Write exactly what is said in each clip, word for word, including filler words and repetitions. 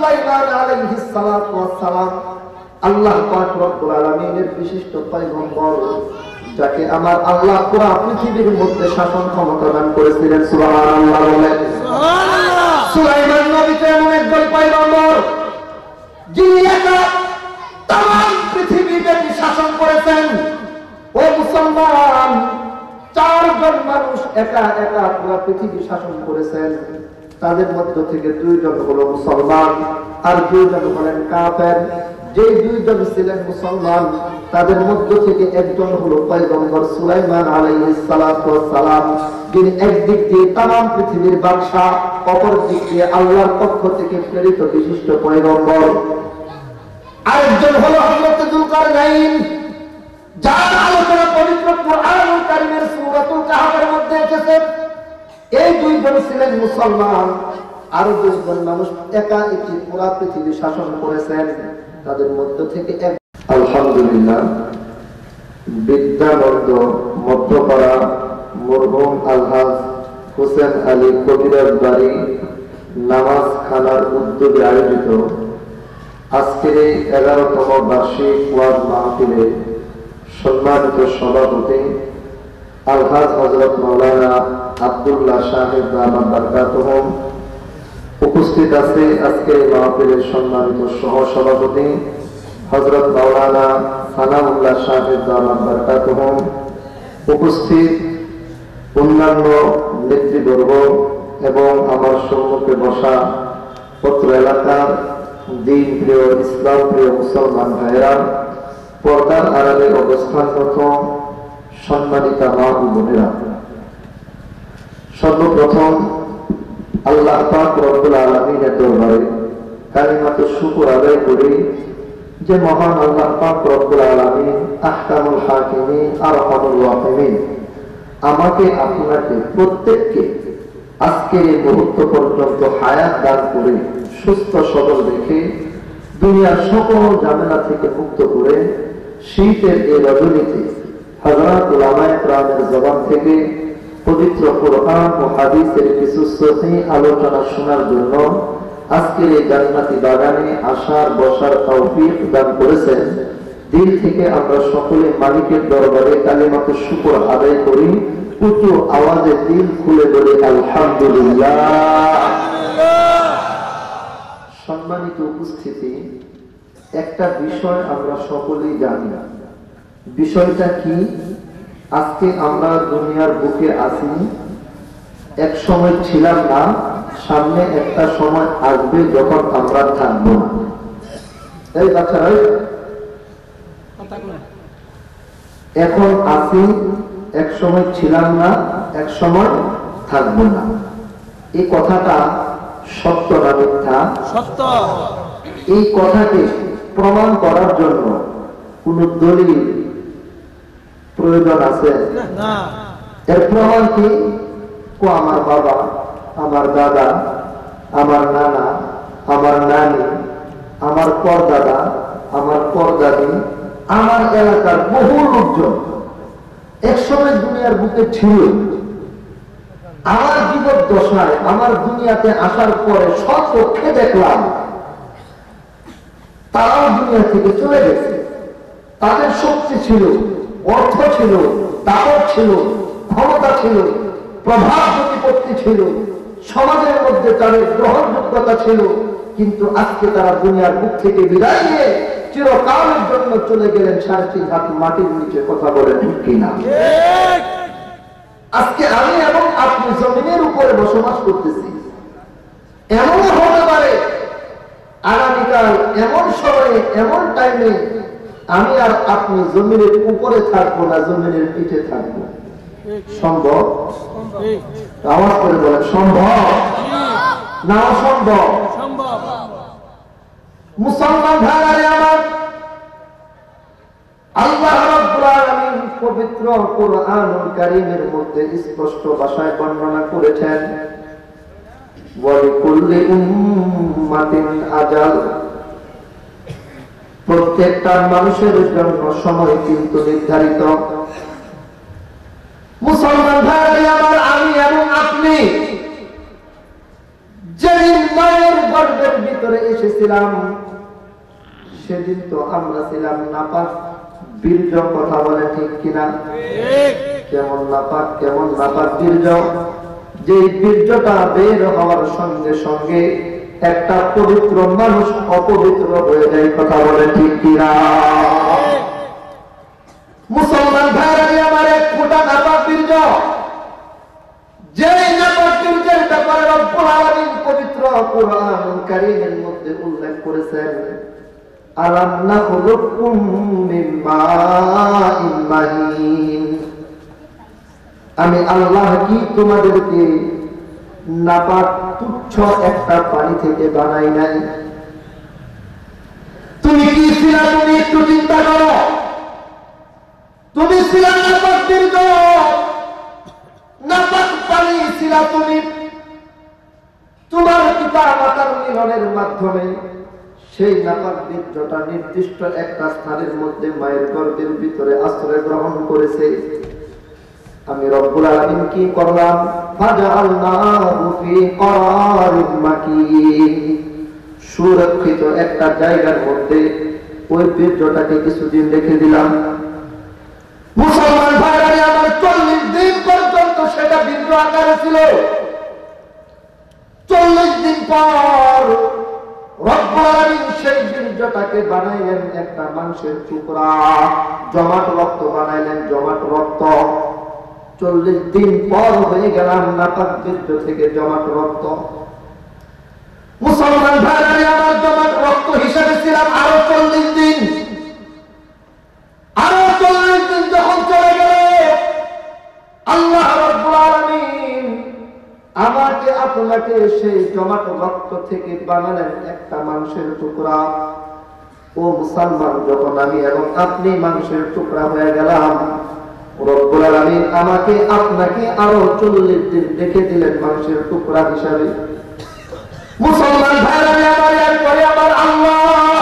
সুলাইমান আলাইহিস সালাতু ওয়াস সালাম আল্লাহ পাক রব্বুল আলামিনের বিশিষ্ট পয়গম্বর, যাকে আমার আল্লাহ পুরো পৃথিবীর মধ্যে শাসন ক্ষমতা দান করেছিলেন। সুবহানাল্লাহ বলেন। সুবহানাল্লাহ। সুলাইমান নবী তো এমন একজন পয়গম্বর যিনি একা তাম পৃথিবীতে শাসন করেছেন। ও মুসলমান, চারজন মানুষ একা একা পুরো পৃথিবী শাসন করেছেন। তাদের মধ্য থেকে দুইজন হলো মুসলমান আর দুইজন হলেন কাফের। যে দুইজন ছিলেন মুসলমান তাদের মধ্য থেকে একজন হলো পয়গম্বর সুলাইমান আলাইহিস সালাতু ওয়াস সালাম, যিনি একদিক দিয়ে তাম পৃথিবীর বাদশা, অপর দিক দিয়ে আল্লাহর পক্ষ থেকে প্রেরিত বিশিষ্ট পয়গম্বর। আরেকজন হলো হযরত যুলকারনাইন, যার আলোচনা পবিত্র কুরআনুল কারীমের সূরাতুল কাহফের মধ্যে এসেছে। এই দুইজন ছিলেন মুসলমান, আর দুইজন মানুষ একা একটি পুরো পৃথিবী শাসন করেছেন। তাদের মধ্য থেকে এক আলহামদুলিল্লাহ বিদ্যানন্দ মধ্যপাড়া মরহুম আলহাজ হোসেন আলী কবিরাজ বাড়ি নামাজ খানার উদ্যোগে আয়োজিত আজকের এই এগারোতম বার্ষিক ওয়াজ মাহফিলে সম্মানিত সভাপতি আলহাজ হযরত মাওলানা আব্দুল্লাহ সাহেব দামাত বারকাতুহুম, উপস্থিত আছে আজকের মাহফিলের সম্মানিত সহ সভাপতি হযরত মাওলানা সানাউল্লাহ সাহেব দামাত বারকাতুহুম, উপস্থিত অন্যান্য নেতৃবর্গ এবং আমার সম্মুখে বসা পত্র এলাকার দিন প্রিয় ইসলাম প্রিয় মুসলমান ভাইয়েরা, পর্দার আড়ালে অবস্থানরত সম্মানিতা মা ও বোনেরা, সর্বপ্রথম আল্লাহ পাক রব্বুল আলামিনের দরবারে কালিমাতুশ শুকর আদায় করি যে মহান আল্লাহ পাক রব্বুল আলামিন আহকামুল হাকিমিন আরহামুর রাহিমিন আমাকে আপনাকে প্রত্যেককে আজকের এই মুহূর্ত পর্যন্ত হায়াত দান করে সুস্থ সবল রেখে দুনিয়ার সকল ঝামেলা থেকে মুক্ত করে শীতের এই রজনীতে হযরত উলামায়ে কেরামের জবান থেকে পবিত্র কোরআন ও হাদিসের কিছু সহিহ আলোচনা শোনার জন্য আজকের এই জান্নাতি বাগানে আসার বসার তৌফিক দান করেছেন। দিল থেকে আমরা সকলে মালিকের দরবারে কালিমাতুশ শুকর আদায় করি, উচ্চ আওয়াজে দিল খুলে বলি আলহামদুলিল্লাহ। সম্মানিত উপস্থিতি, একটা বিষয় আমরা সকলেই জানি না। বিষয়টা কি? আজকে আমরা দুনিয়ার বুকে আছি, এক সময় ছিলাম না, সামনে একটা সময় আসবে যখন আমরা থাকবো না। এই বাচ্চারা, এখন আছি, এক সময় ছিলাম না, এক সময় থাকবো না। এই কথাটা সত্য না মিথ্যা? সত্য। এই কথাকে প্রমাণ করার জন্য কোন দলিল প্রয়োজন আছে না? এর প্রমাণ কি? কো আমার বাবা, আমার দাদা, আমার নানা, আমার নানি, আমার পরদাদা, আমার পরদাদি, আমার এলাকার বহু লোকজন একসময় দুনিয়ার বুকে ছিল। আমার জীবন দশায় আমার দুনিয়াতে আসার পরে সচক্ষে দেখলাম তারাও দুনিয়া থেকে চলে গেছে। তাদের শক্তি ছিল, অর্থ ছিল, দাপট ছিল, ক্ষমতা ছিল, প্রভাব প্রতিপত্তি ছিল, সমাজের মধ্যে তাদের গ্রহণযোগ্যতা ছিল, কিন্তু আজকে তারা দুনিয়ার বুক থেকে বিদায় নিয়ে চিরকালের জন্য চলে গেলেন সাড়ে তিন হাত মাটির নিচে। কথা বলেন ঠিক কিনা? আজকে আমি এবং আপনি জমিনের উপরে বসবাস করতেছি। এমন হতে পারে আগামীকাল এমন সময়ে এমন টাইমে আমি আর আপনি জমিনের উপরে থাকবো না, জমিনের পিঠে থাকবো। সম্ভব? আওয়াজ করে বলেন সম্ভব না অসম্ভব? মুসলমান ভাইরা আমার, আল্লাহ রাব্বুল আলামিন পবিত্র কোরআনুল কারীমের মধ্যে স্পষ্ট ভাষায় বর্ণনা করেছেন, ওয়া লিকুল্লি উম্মাতিন আজাল, প্রত্যেকটা মানুষের জন্য সময় কিন্তু নির্ধারিত। মুসলমান ভাইরা আমার, আমি এবং আপনি যেদিন মায়ের গর্ভের ভিতরে এসেছি ছিলাম সেদিন তো আমরা ছিলাম নাপাক বীর্য, কথা বলে ঠিক কিনা? কেমন নাপাক, কেমন নাপাক বীর্য, যে বীর্যটা বের হওয়ার সঙ্গে সঙ্গে একটা পবিত্র মানুষ অপবিত্র হয়ে যায়, কথা বলে ঠিক কিনা? মুসলমান ভাইরা আমার, এক ফোঁটা নাপাক বীর্য, যে নাপাক বীর্যের ব্যাপারে রব্বুল আলামিন পবিত্র কোরআনুল কারীমের মধ্যে উল্লেখ করেছেন, আলাম নাখলুকুম মিন মাইন মাহিন, আমি আল্লাহ কি তোমাদেরকে নাপাক তুচ্ছ একটা পানি থেকে বানাই নাই? তুমি কি ছিলা? তুমি একটু চিন্তা করো। তুমি ছিলা নাপাক বীর্য, নাপাক পানি ছিলা তুমি। তোমার পিতা মাতার মিলনের মাধ্যমে সেই নাপাক বীর্যটা নির্দিষ্ট একটা স্থানের মধ্যে মায়ের গর্ভের ভিতরে আশ্রয় গ্রহণ করেছে। আমি রব্বুল আলামিন কি করলাম? ফাজআলনাহু ফি করারিন মাকিন, সুরক্ষিত একটা জায়গার মধ্যে ওই বীর্যটাকে কিছুদিন রেখে দিলাম। মুসলমান ভাইরা আমার, চল্লিশ দিন পর্যন্ত সেটা বীর্য আকারে ছিল। চল্লিশ দিন পর রব্বুল আলামিন সেই বীর্যটাকে বানাইলেন একটা মাংসের টুকরা, জমাট রক্ত বানাইলেন, জমাট রক্ত। চল্লিশ দিন পর হয়ে গেলাম নাপাক বীর্য থেকে জমাট রক্ত। মুসলমান ভাইরা আমার, জমাট রক্ত হিসাবে ছিলাম আরো চল্লিশ দিন। আরো চল্লিশ দিন যখন চলে গেল, আল্লাহ রাব্বুল আলামিন আমাকে আপনাকে সেই জমাট রক্ত থেকে বানালেন একটা মাংসের টুকরা। ও মুসলমান, যখন আমি এবং আপনি মাংসের টুকরা হয়ে গেলাম, রব্বুল আলামিন আমাকে আপনাকে আরো চল্লিশ দিন রেখে দিলেন মাংসের টুকরা হিসাবে। মুসলমান ভাইরা আমার, এরপরে আমার আল্লাহ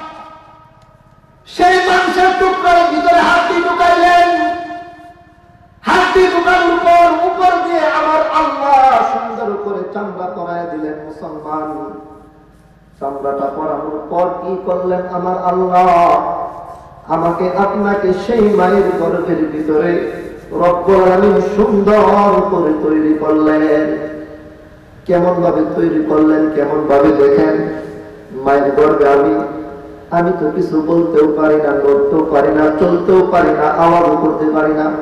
সেই মাংসের টুকরার ভিতরে হাড্ডি ঢুকাইলেন। হাড্ডি ঢুকানোর পর উপর দিয়ে আমার আল্লাহ সুন্দর করে চামড়া পরায় দিলেন। মুসলমান, চামড়াটা পরানোর পর কি করলেন আমার আল্লাহ? আমাকে আপনাকে সেই মায়ের গর্ভের ভিতরে রব্বুল আলামিন সুন্দর করে তৈরি করলেন। কেমন ভাবে তৈরি করলেন, কেমন ভাবে দেখেন। মায়ের গর্ভে আমি আমি তো কিছু বলতেও পারি না, লড়তেও পারি না, চলতেও পারি না, আওয়াজও করতে পারি না।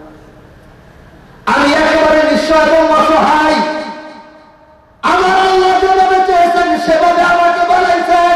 আমি একেবারে নিঃস্ব এবং অসহায়। আমার আল্লাহ যেভাবে চেয়েছেন সেভাবে আমাকে বানাইছেন।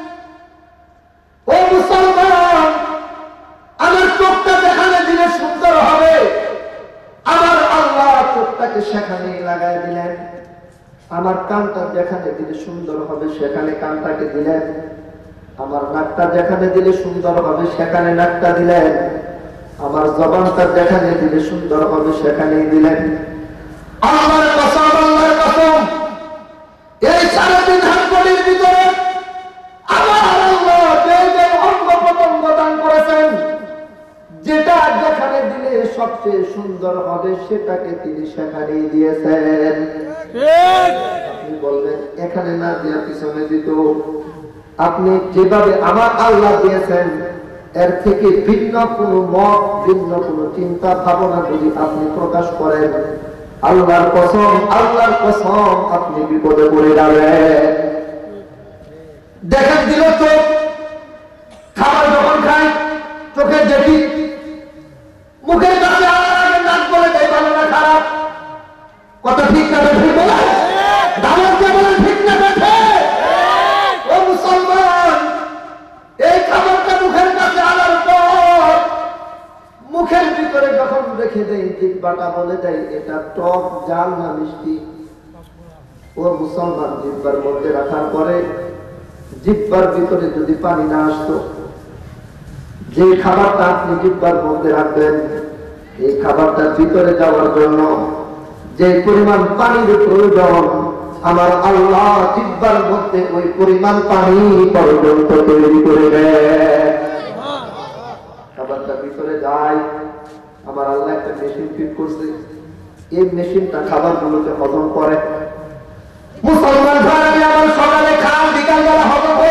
ও মুসলমান, আমার চোখটা যেখানে দিলে সুন্দর হবে, আমার আল্লাহ চোখটাকে সেখানে লাগাই দিলেন। আমার কানটা যেখানে দিলে সুন্দর হবে সেখানে কানটাকে দিলেন। আমার নাকটা যেখানে দিলে সুন্দর হবে সেখানে নাকটা দিলেন। আমার জবানটা যেখানে দিলে সুন্দর হবে সেখানেই দিলেন। আল্লাহর কসম, আল্লাহর কসম, এই সাড়ে তিন হাত বডির ভিতরে আমার আল্লাহ যে যে অঙ্গ প্রত্যঙ্গ দান করেছেন, যেটা যেখানে দিলে সবচেয়ে সুন্দর হবে সেটাকে তিনি সেখানেই দিয়েছেন। আপনি বলবেন এখানে না দিয়া পিছনে দিত। আপনি যেভাবে আমার আল্লাহ দিয়েছেন এর থেকে ভিন্ন কোন মত, ভিন্ন কোন চিন্তা ভাবনা যদি আপনি প্রকাশ করেন, আল্লাহর কসম, আল্লাহর কসম, আপনি বিপদে পড়ে যাবেন। দেখেন দিল চোখ, খাবার যখন খাই চোখে দেখি, মুখের কাছে আগে নাক বলে দেয় ভালো না খারাপ। কথা ঠিক না ঠিক বলে দাওয়াত দিয়ে বলেন ঠিক না বেঠে। ও মুসলমান, এই খাবারটা মুখের কাছে আনার পর মুখের ভিতরে যখন রেখে দেয়, জিহ্বাটা বলে দেয় এটা টক, ঝাল না মিষ্টি। ও মুসলমান, জিহ্বার মধ্যে রাখার পরে জিহ্বার ভিতরে যদি পানি না আসতো, যে খাবারটা আপনি জিহ্বার মধ্যে রাখবেন, এই খাবারটার ভিতরে যাওয়ার জন্য যে পরিমাণ পানির প্রয়োজন, আমার আল্লাহ জিহ্বার মধ্যে ওই পরিমাণ পানি পর্যন্ত তৈরি করে দেয়। খাবারটা ভিতরে যায়, আমার আল্লাহ একটা মেশিন ফিট করছে, এই মেশিনটা খাবারগুলোকে হজম করে। মুসলমান ভাই আমার, সকালে খান, বিকাল বেলা হজম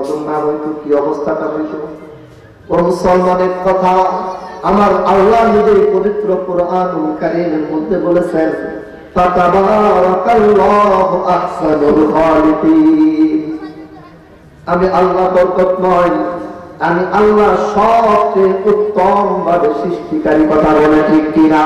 গজল না হইতো কি অবস্থাটা হইতো। ও মুসলমানের কথা আমার আল্লাহ নিজেই পবিত্র কোরআনুল কারীমের মধ্যে বলেছেন, ফাতাবারাকাল্লাহু আহসানুল খালিকিন। আমি আল্লাহ বরকত নয়, আমি আল্লাহ সবচেয়ে উত্তম ভাবে সৃষ্টিকারী। কথা বলে ঠিক কিনা?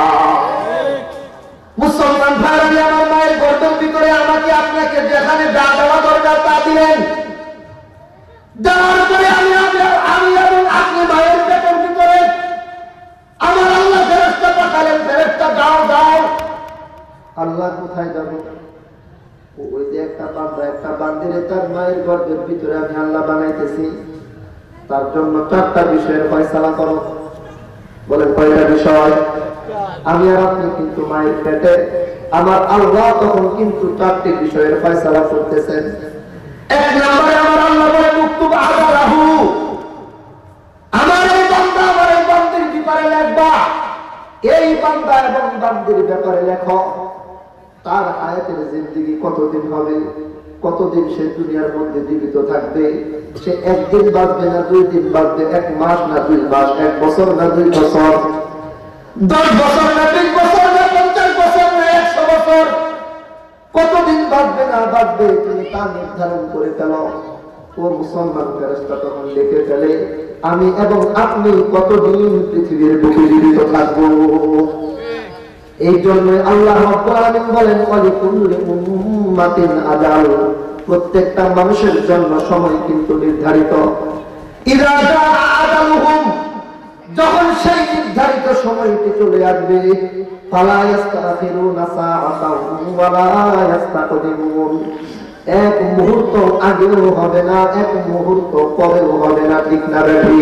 মুসলমান ভাইরা, আমার মায়ের গর্তের ভিতরে আমাকে আপনাকে যেখানে যা দেওয়া দরকার তা দিলেন, দেওয়ার পরে আমি আমি এবং আপনি মায়ের পেটের ভিতরে আমার আল্লাহ ফেরেশতা পাঠালেন, ফেরেশতা দাও দাও। আল্লাহ কোথায় যাবে? ওই যে একটা বান্দা একটা বান্দিরে তার মায়ের গর্তের ভিতরে আমি আল্লাহ বানাইতেছি, তার জন্য চারটা বিষয়ের ফয়সালা করো। বলেন কয়টা বিষয়? আমি আর আপনি কিন্তু মায়ের পেটে, আমার আল্লাহ তখন কিন্তু চারটি বিষয়ের ফয়সালা করতেছেন। এক নম্বরে আমার আল্লাহ বলে, মুক্তুব আদারাহু, আমার এই বান্দা আমার এই বান্দির ব্যাপারে লেখবা, এই বান্দা এবং বান্দির ব্যাপারে লেখো তার হায়াতের জিন্দেগি কতদিন হবে, কতদিন সে দুনিয়ার মধ্যে জীবিত থাকবে, সে একদিন বাঁচবে না দুই দিন বাঁচবে, এক মাস না দুই মাস, এক বছর না দুই বছর, দশ বছর না বিশ বছর না পঞ্চাশ বছর না একশো বছর, কতদিন বাঁচবে না বাঁচবে তুমি তা নির্ধারণ করে ফেলো। ও মুসলমান ফেরেশতা তখন লিখে ফেলে আমি এবং আপনি কতদিন পৃথিবীর বুকে জীবিত থাকবো। এই জন্য আল্লাহ রাব্বুল আলামিন বলেন, ওয়ালিকুল্লি উম্মাতিন আজাল, প্রত্যেকটা মানুষের জন্য সময় কিন্তু নির্ধারিত। ইযা জাআ আজালুহুম, যখন সেই নির্ধারিত সময়টি চলে আসবে, ফালা ইস্তাখিরুনা সাআতান ওয়ালা ইস্তাকদিমুন, এক মুহূর্ত আগেও হবে না, এক মুহূর্ত পরেও হবে না। ঠিক না বেঠি?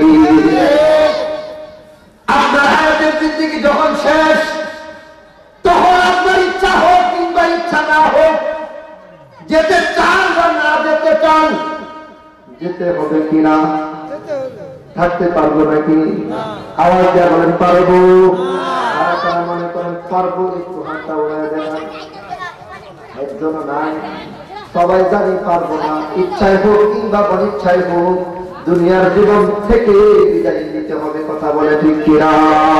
আপনার হায়াতের জিন্দেগি যখন শেষ, তখন আপনার ইচ্ছা হোক কিংবা ইচ্ছা না হোক, যেতে চান বা না যেতে চান, যেতে হবে কিনা? থাকতে পারবো নাকি? আওয়াজ দেওয়া বলেন পারবো। আর তারা মনে করেন পারবো, একটু হাতটা উড়ায় দেখান। একজন নাই, সবাই জানি পারবো না। ইচ্ছায় হোক কিংবা অনিচ্ছায় হোক, দুনিয়ার জীবন থেকে বিদায় নিতে হবে। কথা বলে ঠিক কিনা?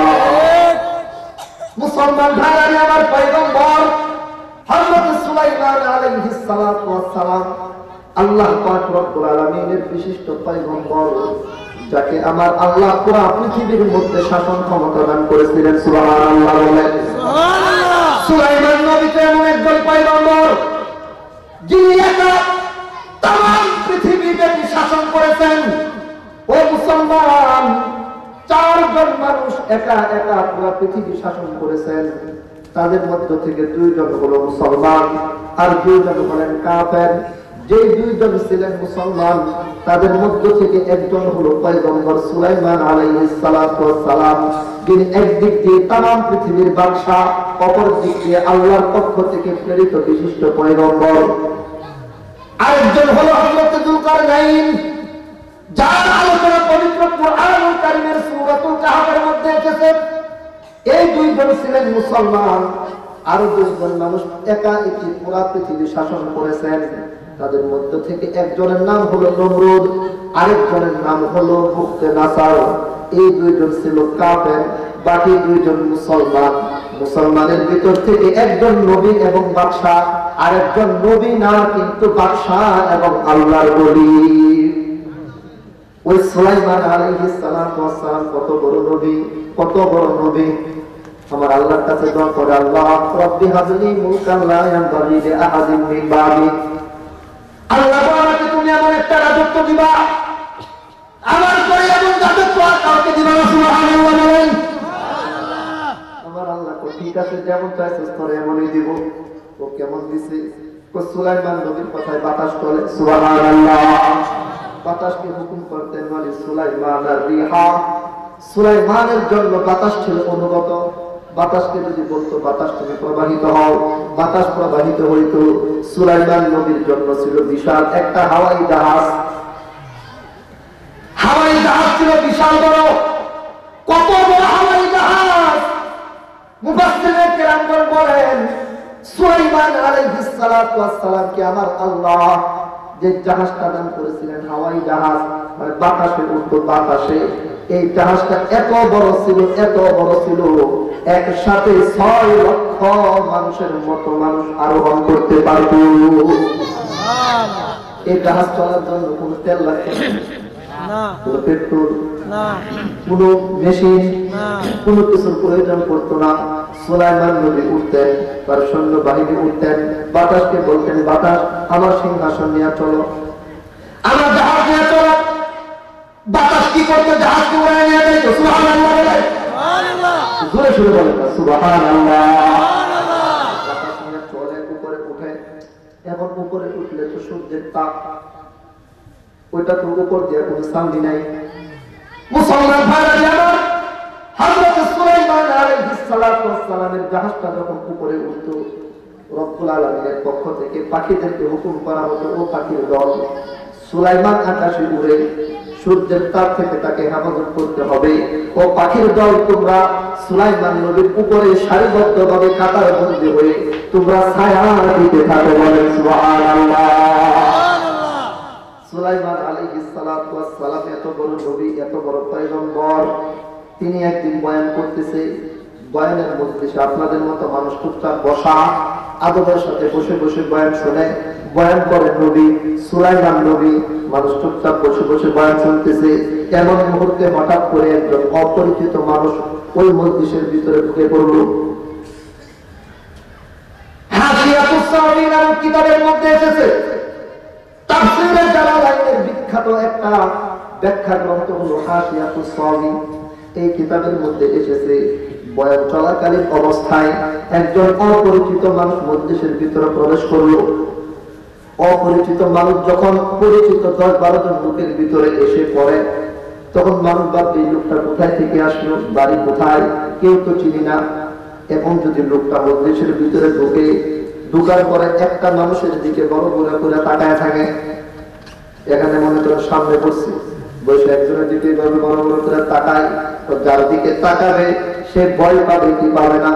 মুসলমান ভাইরা, আমার পয়গম্বর হযরত সুলাইমান আলাইহিস সালাতু ওয়াস সালাম আল্লাহ পাক রব্বুল আলামিনের বিশিষ্ট পয়গম্বর, যাকে আমার আল্লাহ পুরো পৃথিবীর মধ্যে শাসন ক্ষমতা দান করেছিলেন। সুবহানাল্লাহ বলেন। সুবহানাল্লাহ। সুলাইমান নবী এমন একজন পয়গম্বর যিনি একা তাম পৃথিবীব্যাপী শাসন করেছেন। ও মুসলমান, চারজন মানুষ একা একা পুরো পৃথিবী শাসন করেছেন। তাদের মধ্য থেকে দুইজন হলো মুসলমান আর দুইজন হলেন কাফের। যে দুইজন ছিলেন মুসলমান, তাদের মধ্য থেকে একজন হলো পয়গম্বর সুলাইমান আলাইহিস সালাতু ওয়াস সালাম, যিনি একদিক দিয়ে তাম পৃথিবীর বাদশা, অপর দিক দিয়ে আল্লাহর পক্ষ থেকে প্রেরিত বিশিষ্ট পয়গম্বর। আরেকজন হলো হযরত যুলকারনাইন, যার আলোচনা পবিত্র কোরআনুল কারীমের সূরাতুল কাহফের মধ্যে এসেছে। এই দুইজন ছিলেন মুসলমান। আরো দুইজন মানুষ একা একই পুরা পৃথিবী শাসন করেছেন। তাদের মধ্য থেকে একজনের নাম হলো নমরুদ, আরেকজনের নাম হলো মুফতি নাসার। এই দুইজন ছিল কাফের, বাকি দুইজন মুসলমান। মুসলমানের ভিতর থেকে একজন নবী এবং বাদশা, আরেকজন নবী না কিন্তু বাদশা এবং আল্লাহর ওলি। ওই সুলাইমান আলাইহিস সালাতু ওয়াস সালাম কত বড় নবী, কত বড় নবী। আমার আল্লাহর কাছে দোয়া করে, আল্লাহ রাব্বি হাবলি মুলকান লা ইয়ানবাগি লি আহাদিন মিন বাদি। আল্লাহ আমাকে তুমি এমন একটা রাজত্ব দিবা, আমার পরে এমন রাজত্ব আর কাউকে দিবা না। সুবহানাল্লাহ বলেন। আমার আল্লাহ কো ঠিক আছে, যেমন চাইছিস তোরে এমনই দিব। ও কেমন দিছে? কো সুলাইমান নবীর কথায় বাতাস চলে। সুবহানাল্লাহ। বাতাসকে হুকুম করতেন ওয়ালি সুলাইমান আর-রিহা। সুলাইমানের জন্য বাতাস ছিল অনুগত। বাতাসকে যদি বলতো বাতাস তুমি প্রবাহিত হও, বাতাস প্রবাহিত হইত। সুলাইমান নবীর জন্য ছিল বিশাল একটা হাওয়াই জাহাজ। হাওয়াই জাহাজ ছিল বিশাল বড়। কত বড় হাওয়াই জাহাজ! মুফাসসিরিনে কেরামগণ বলেন, সুলাইমান আলাইহিস সালাতু ওয়াস সালামকে আমার আল্লাহ যে জাহাজটা দান করেছিলেন হাওয়াই জাহাজ, মানে বাতাসে উঠতো বাতাসে, এই জাহাজটা এত বড় ছিল এত বড় ছিল একসাথে ছয় লক্ষ মানুষের মতো মানুষ আরোহণ করতে পারত। এই জাহাজ চলার জন্য কোনো তেল লাগতো না, কোনো পেট্রোল না, কোনো মেশিন, কোনো কিছুর প্রয়োজন পড়তো না। সুলাইমান নবী উঠতেন, তার সৈন্য বাহিনী উঠতেন, বাতাসকে বলতেন বাতাস আমার সিংহাসন নিয়ে চলো, আমার জাহাজ নিয়ে চলো। বাতাস কি করতো? জাহাজকে উড়ায় নিয়ে যেত। সুবহানাল্লাহ বলে, সুবহানাল্লাহ জোরে জোরে বলেন না সুবহানাল্লাহ। বাতাস নিয়ে চলে, উপরে উঠে। এখন উপরে উঠলে তো সূর্যের তাপ, ওইটা তো উপর দিয়ে কোনো সামনে নাই। মুসলমান ভাইরা আমার হযরত সুলাইমান আলাইহিস সালাতু ওয়াস সালামের জাহাজটা যখন উপরে উঠতো, রব্বুল আলামিনের পক্ষ থেকে পাখিদেরকে হুকুম করা হতো, ও পাখির দল সুলাইমান আকাশে উড়ে সূর্যের তাপ থেকে তাকে হেফাজত করতে হবে। ও পাখির দল তোমরা সুলাইমান নবীর উপরে সারিবদ্ধভাবে কাতারবন্দি হয়ে তোমরা ছায়া দিতে থাকো, বলেন সুবহানাল্লাহ। সুলাইমান আলাইহিস সালাতু ওয়াস সালাম এত বড় নবী, এত বড় পয়গম্বর, তিনি একদিন বয়ান করতেছে। বয়ানের মধ্যে আপনাদের মতো মানুষ চুপচাপ বসা, আদবের সাথে বসে বসে বয়ান শুনে, বয়ান করেন নবী সুলাইমান নবী, মানুষ চুপচাপ বসে বসে বয়ান শুনতেছে। এমন মুহূর্তে হঠাৎ করে একজন অপরিচিত মানুষ ওই মজলিসের ভিতরে ঢুকে পড়ল। হাসিয়াতুস সাওয়ী নামক কিতাবের মধ্যে এসেছে, তাফসীরে জালালাইনের বিখ্যাত একটা ব্যাখ্যা গ্রন্থ হলো হাসিয়াতুস সাওয়ী। এই কিতাবের মধ্যে এসেছে বয়ান চলাকালীন অবস্থায় একজন অপরিচিত মানুষ মজলিসের ভিতরে প্রবেশ করলো। অপরিচিত মানুষ যখন পরিচিত দশ বারো জন লোকের ভিতরে এসে পড়ে, তখন মানুষ ভাববে এই লোকটা কোথায় থেকে আসলো, বাড়ি কোথায়, কেউ তো চিনি না। এখন যদি লোকটা মজলিসের ভিতরে ঢুকে, ঢুকার পরে একটা মানুষের দিকে বড় করে করে তাকায় থাকে, এখানে মনে করেন সামনে বসছি, বসে একজনের দিকে বড় বড় করে তাকায়, তো যার দিকে তাকাবে সে ভয় পাবে কি পাবে না?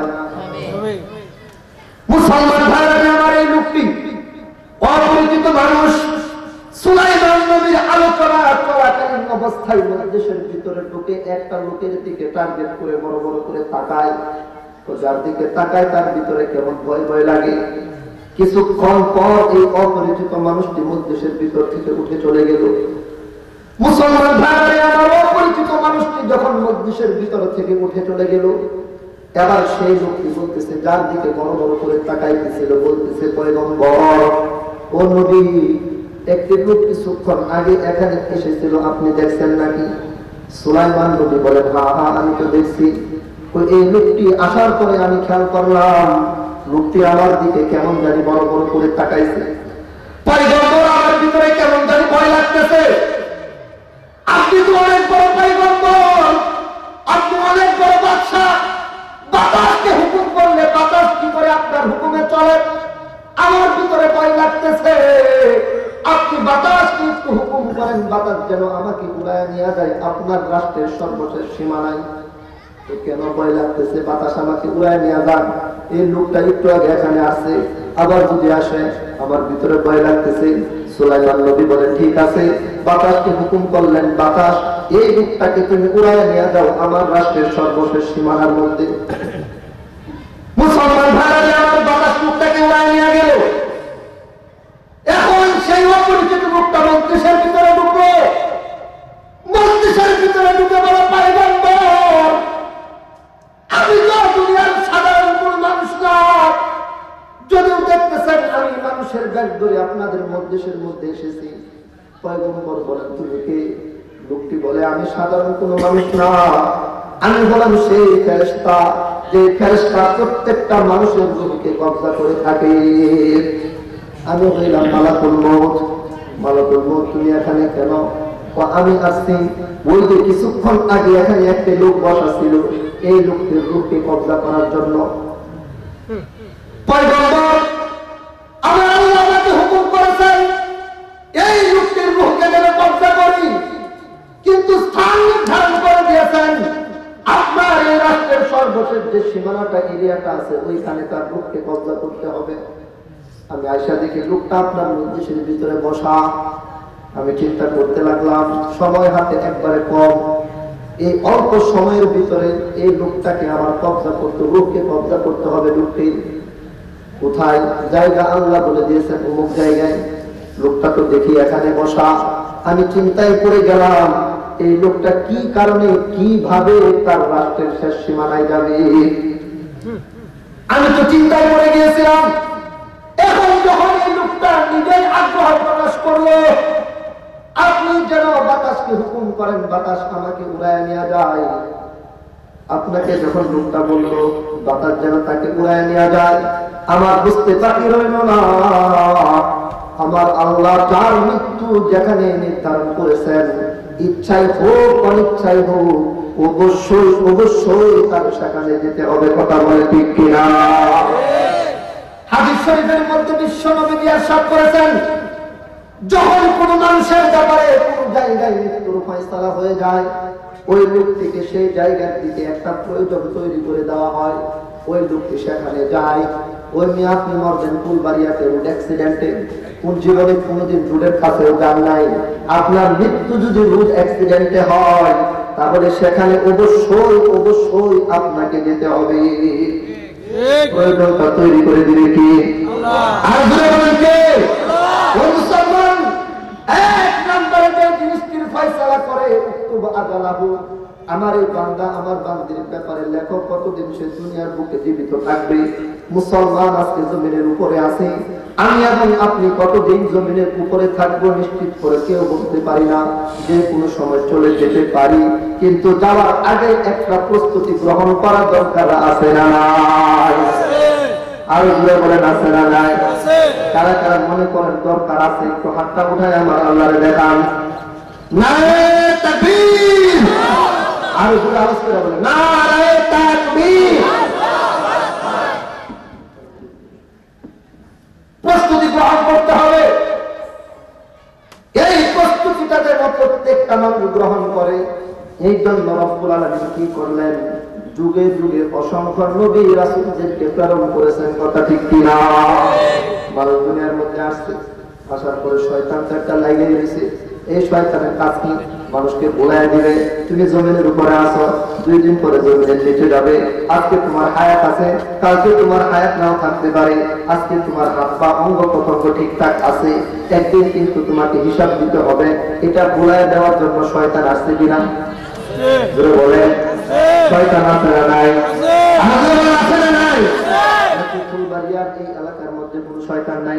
মুসলমান ভাইরা আমার, এই লোকটি অপরিচিত মানুষ সুলাইমান নবীর আলোচনা চলাকালীন অবস্থায় মজলিসের ভিতরে ঢুকে একটা লোকের দিকে টার্গেট করে বড় বড় করে তাকায়, তো যার দিকে তাকায় তার ভিতরে কেমন ভয় ভয় লাগে। কিছুক্ষণ পর এই অপরিচিত মানুষটি মজলিসের ভিতর থেকে উঠে চলে গেল। মুসলমান ভাইরা আমার, অপরিচিত মানুষটি যখন মজলিসের ভিতর থেকে উঠে চলে গেল, এবার সেই লোকটি বলতেছে, যার দিকে বড় বড় করে তাকাইতেছিল, বলতেছে পয়গম্বর ও নবী, একটি লোক কিছুক্ষণ আগে এখানে এসেছিল, আপনি দেখছেন নাকি? সুলাইমান নবী বলেন, হ্যাঁ হ্যাঁ আমি তো দেখছি। এই লোকটি আসার পরে আমি খেয়াল করলাম লোকটি আমার দিকে কেমন জানি বড় বড় করে তাকাইছে। পয়গম্বর, আমার ভিতরে কেমন জানি ভয় লাগতেছে। আপনি তো অনেক বড় পয়গম্বর, আপনি অনেক বড় বাদশা, বাতাসকে হুকুম করলে বাতাস কি করে আপনার হুকুমে চলে? আমার ভিতরে ভয় লাগতেছে। আপনি বাতাসকে একটু হুকুম করেন, বাতাস যেন আমাকে উড়ায় নিয়ে যায় আপনার রাষ্ট্রের সর্বশেষ সীমানায়। তো কেন ভয় লাগতেছে? বাতাস আমাকে উড়ায় নিয়ে যান। এই লোকটা একটু আগে এখানে আসছে, আবার যদি আসে আমার ভিতরে ভয় লাগতেছে। সুলাইমান নবী বলেন, ঠিক আছে, বাতাসকে হুকুম করলেন, বাতাস এই লোকটাকে তুমি উড়ায় নিয়ে যাও আমার রাষ্ট্রের সর্বশেষ সীমানার মধ্যে। মুসলমান ভাইরা আমার, বাতাস লোকটাকে উড়ায় নিয়ে গেল। এখন সেই অপরিচিত লোকটা মজলিসের ভিতরে ঢুকলো। মজলিসের ভিতরে ঢুকে বলো, পয়গম্বর, আমি তো দুনিয়ার সাধারণ কোন মানুষ না, যদিও দেখতেছেন আমি মানুষের ব্যাগ ধরে আপনাদের মজলিসের মধ্যে এসেছি। পয়গম্বর বলেন, তুমি কে? লোকটি বলে, আমি সাধারণ কোন মানুষ না, আমি হলাম সেই ফেরেশতা, যে ফেরেশতা প্রত্যেকটা মানুষের রূহকে কবজা করে থাকে। আমি হইলাম মালাকুল মউত। মালাকুল মউত, তুমি এখানে কেন? আমি আসছি ওই যে কিছুক্ষণ আগে এখানে একটা লোক বসা ছিল, এই লোকটির রূহকে কবজা করার জন্য। পয়গম্বর, আমার আল্লাহ আমাকে হুকুম করেছেন এই লোকটির রূহকে যেন কবজা করি, কিন্তু স্থান নির্ধারণ করে দিয়েছেন আপনার এই রাষ্ট্রের সর্বশেষ যে সীমানাটা এরিয়াটা আছে ওইখানে তার রূহকে কবজা করতে হবে। আমি আয়সা দেখি লোকটা আপনার মজলিসের ভিতরে বসা। আমি চিন্তা করতে লাগলাম, সময় হাতে একবারে কম, এই অল্প সময়ের ভিতরে এই লোকটাকে আমার কবজা করতে, লোককে কবজা করতে হবে। লোকটি কোথায়? জায়গা আল্লাহ বলে দিয়েছেন অমুক জায়গায়। লোকটা তো দেখি এখানে বসা। আমি চিন্তায় পড়ে গেলাম, এই লোকটা কি কারণে, কিভাবে তার রাষ্ট্রের শেষ সীমানায় যাবে। আমি তো চিন্তায় পড়ে গিয়েছিলাম। এখন যখন এই লোকটা নিজেই আগ্রহ প্রকাশ করলো, আপনি যেন বাতাসকে হুকুম করেন বাতাস আমাকে উড়ায় নেওয়া যায়। আপনাকে যখন লোকটা বললো বাতাস যেন তাকে উড়ায় নেওয়া যায়, আমার বুঝতে বাকি রইল না, আমার আল্লাহ যার মৃত্যু যেখানে নির্ধারণ করেছেন, ইচ্ছাই হোক অনিচ্ছাই হোক, অবশ্যই অবশ্যই তার সেখানে যেতে হবে। কথা বলে ঠিক কিনা? হাদিস শরীফের মধ্যে বিশ্ব নবী ইরশাদ করেছেন, যখন কোন মানুষের ব্যাপারে কোন জায়গায় মৃত্যুর ফয়সালা হয়ে যায়, ওই লোকটিকে সেই জায়গার দিকে একটা প্রয়োজন তৈরি করে দেওয়া হয়। ওই লোকটি সেখানে যায়। ওই মেয়ে আপনি মরবেন ফুলবাড়িয়াতে রোড অ্যাক্সিডেন্টে, কোন জীবনে কোনোদিন রোডের কাছেও যান নাই। আপনার মৃত্যু যদি রোড অ্যাক্সিডেন্টে হয়, তাহলে সেখানে অবশ্যই অবশ্যই আপনাকে যেতে হবে। প্রয়োজনটা তৈরি করে দিবে কি? আর বলেন কে? মুসলমান এক নম্বরে যে জিনিসটির ফয়সালা করে, উক্তুব আজালাহু, আমার এই বান্দা আমার বান্দির ব্যাপারে লেখক কতদিন সে দুনিয়ার বুকে জীবিত থাকবে। মুসলমান আজকে জমিনের উপরে আছে, আমি এবং আপনি কতদিন জমিনের উপরে থাকবো নিশ্চিত করে কেউ বলতে পারি না। যে কোনো সময় চলে যেতে পারি, কিন্তু যাওয়ার আগে একটা প্রস্তুতি গ্রহণ করা দরকার আছে না নাই? আরো জোরে বলেন আছে না নাই? কারা কারা মনে করেন দরকার আছে? একটু হাতটা উঠায় আমার আল্লাহরে দেখান। নারে তাকবীর! আরো জোরে আওয়াজ করে বলেন নারে তাকবীর! প্রস্তুতি গ্রহণ করতে হবে। এই প্রস্তুতিটা যেন প্রত্যেকটা মানুষ গ্রহণ করে। এই জন্য রব্বুল আলামিন কি করলেন? যুগে যুগে অসংখ্য নবী রাসূলদেরকে প্রেরণ করেছেন। কথা ঠিক কিনা? মানুষ দুনিয়ার মধ্যে আসছে, আসার পরে শয়তান একটা লাগিয়ে দিয়েছে। এই শয়তানের কাজ কি? মানুষকে ভুলাইয়া দিবে। তুমি জমিনের উপরে আসো, দুই দিন পরে জমিনের নিচে যাবে। আজকে তোমার হায়াত আছে, কালকে তোমার হায়াত নাও থাকতে পারে। আজকে তোমার হাত পা অঙ্গ প্রত্যঙ্গ ঠিকঠাক আছে, একদিন কিন্তু তোমাকে হিসাব দিতে হবে। এটা ভুলাইয়া দেওয়ার জন্য শয়তান আসছে কিনা? বলে শয়তান আছে না নাই? আছে না নাই? ফুলবাড়িয়ার এই এলাকার মধ্যে কোনো শয়তান নাই?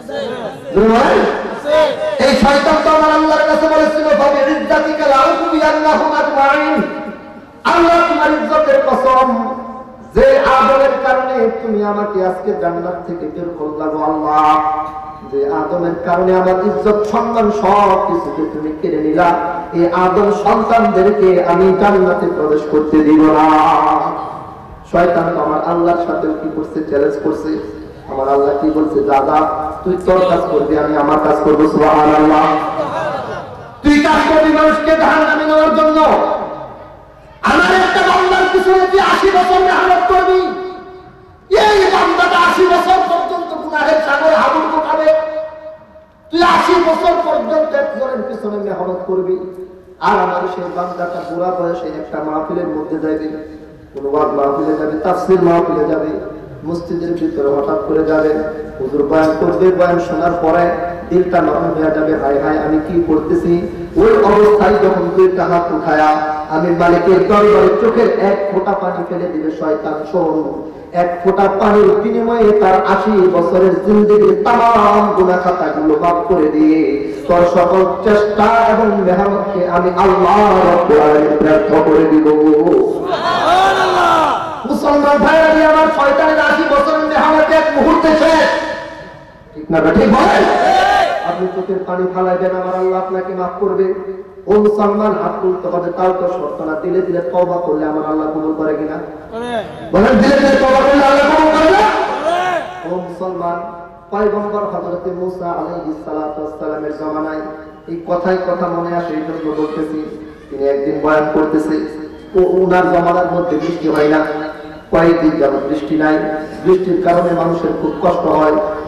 এই শয়তান তো আমার আল্লাহর কাছে বলেছিল, ভাবে ইজ্জাতিকা লাউকু বিআন্নাহুম আজমাইন, আল্লাহ তোমার ইজ্জতের কসম, যে আদমের কারণে তুমি আমাকে আজকে জান্নাত থেকে বের করলা গো আল্লাহ, যে আদমের কারণে আমার ইজ্জত সম্মান সব কিছুকে তুমি কেড়ে নিলা, এই আদম সন্তানদেরকে আমি জান্নাতে প্রবেশ করতে দিব না। শয়তান তো আমার আল্লাহর সাথে কি করছে? চ্যালেঞ্জ করছে। আমার আল্লাহ কি বলছে? দাদা তুই তোর কাজ করবি, আমি আমার কাজ করবো। সুবহানাল্লাহ। তুই কাজ করবি মানুষকে জাহান্নামে নেওয়ার জন্য। আমার একটা বান্দার পিছনে তুই আশি বছর মেহনত করবি, এই বান্দাটা আশি বছর পর্যন্ত গুনাহের সাগরে হাবুড় কোটাবে। তুই আশি বছর পর্যন্ত একজনের পিছনে মেহনত করবি, আর আমার সেই বান্দাটা বুড়া বয়সে একটা মাহফিলের মধ্যে যাবে, কোন ওয়াজ মাহফিলে যাবে, তাফসীর মাহফিলে যাবে, মসজিদের ভিতরে হঠাৎ করে যাবে, হুজুর বয়ান করবে, বয়ান শোনার পরে দিলটা নরম হয়ে যাবে, হায় হায় আমি কি করতেছি। ওই অবস্থায় যখন দুইটা হাত উঠায়া আমি মালিকের দরবারে চোখের এক ফোঁটা পানি ফেলে দিবে শয়তান, শোন, এক ফোঁটা পানির বিনিময়ে তার আশি বছরের জিন্দেগির তাম গুনাহ খাতাগুলো মাফ করে দিয়ে তোর সকল চেষ্টা এবং মেহনতকে আমি আল্লাহ রাব্বুল আলামিন ব্যর্থ করে দিব। সুবহানাল্লাহ। মুসলমান ভাইরা, আমার শয়তানের আশি বছরের মেহনত এক মুহূর্তে শেষ। ঠিক না? ঠিক বলেন? আপনি চোখের পানি ফালাইবেন, আমার আল্লাহ আপনাকে মাফ করবে। ও মুসলমান, হাত তুলতে হবে, তাও তো শর্ত না। দিলে দিলে তওবা করলে আমার আল্লাহ কবুল করে কিনা? বলেন, দিলে দিলে তওবা করলে আল্লাহ কবুল করে না? ও মুসলমান, পয়গম্বর হযরত মুসা আলাইহিস সালাতু ওয়াস সালামের জামানায় এই কথাই কথা মনে আসে, এই জন্য বলতেছি। তিনি একদিন বয়ান করতেছে, ও উনার জামানার মধ্যে বৃষ্টি হয় না, কয়েকদিন যাবত বৃষ্টি নাই। বৃষ্টির কারণে মানুষের খুব কষ্ট হয়।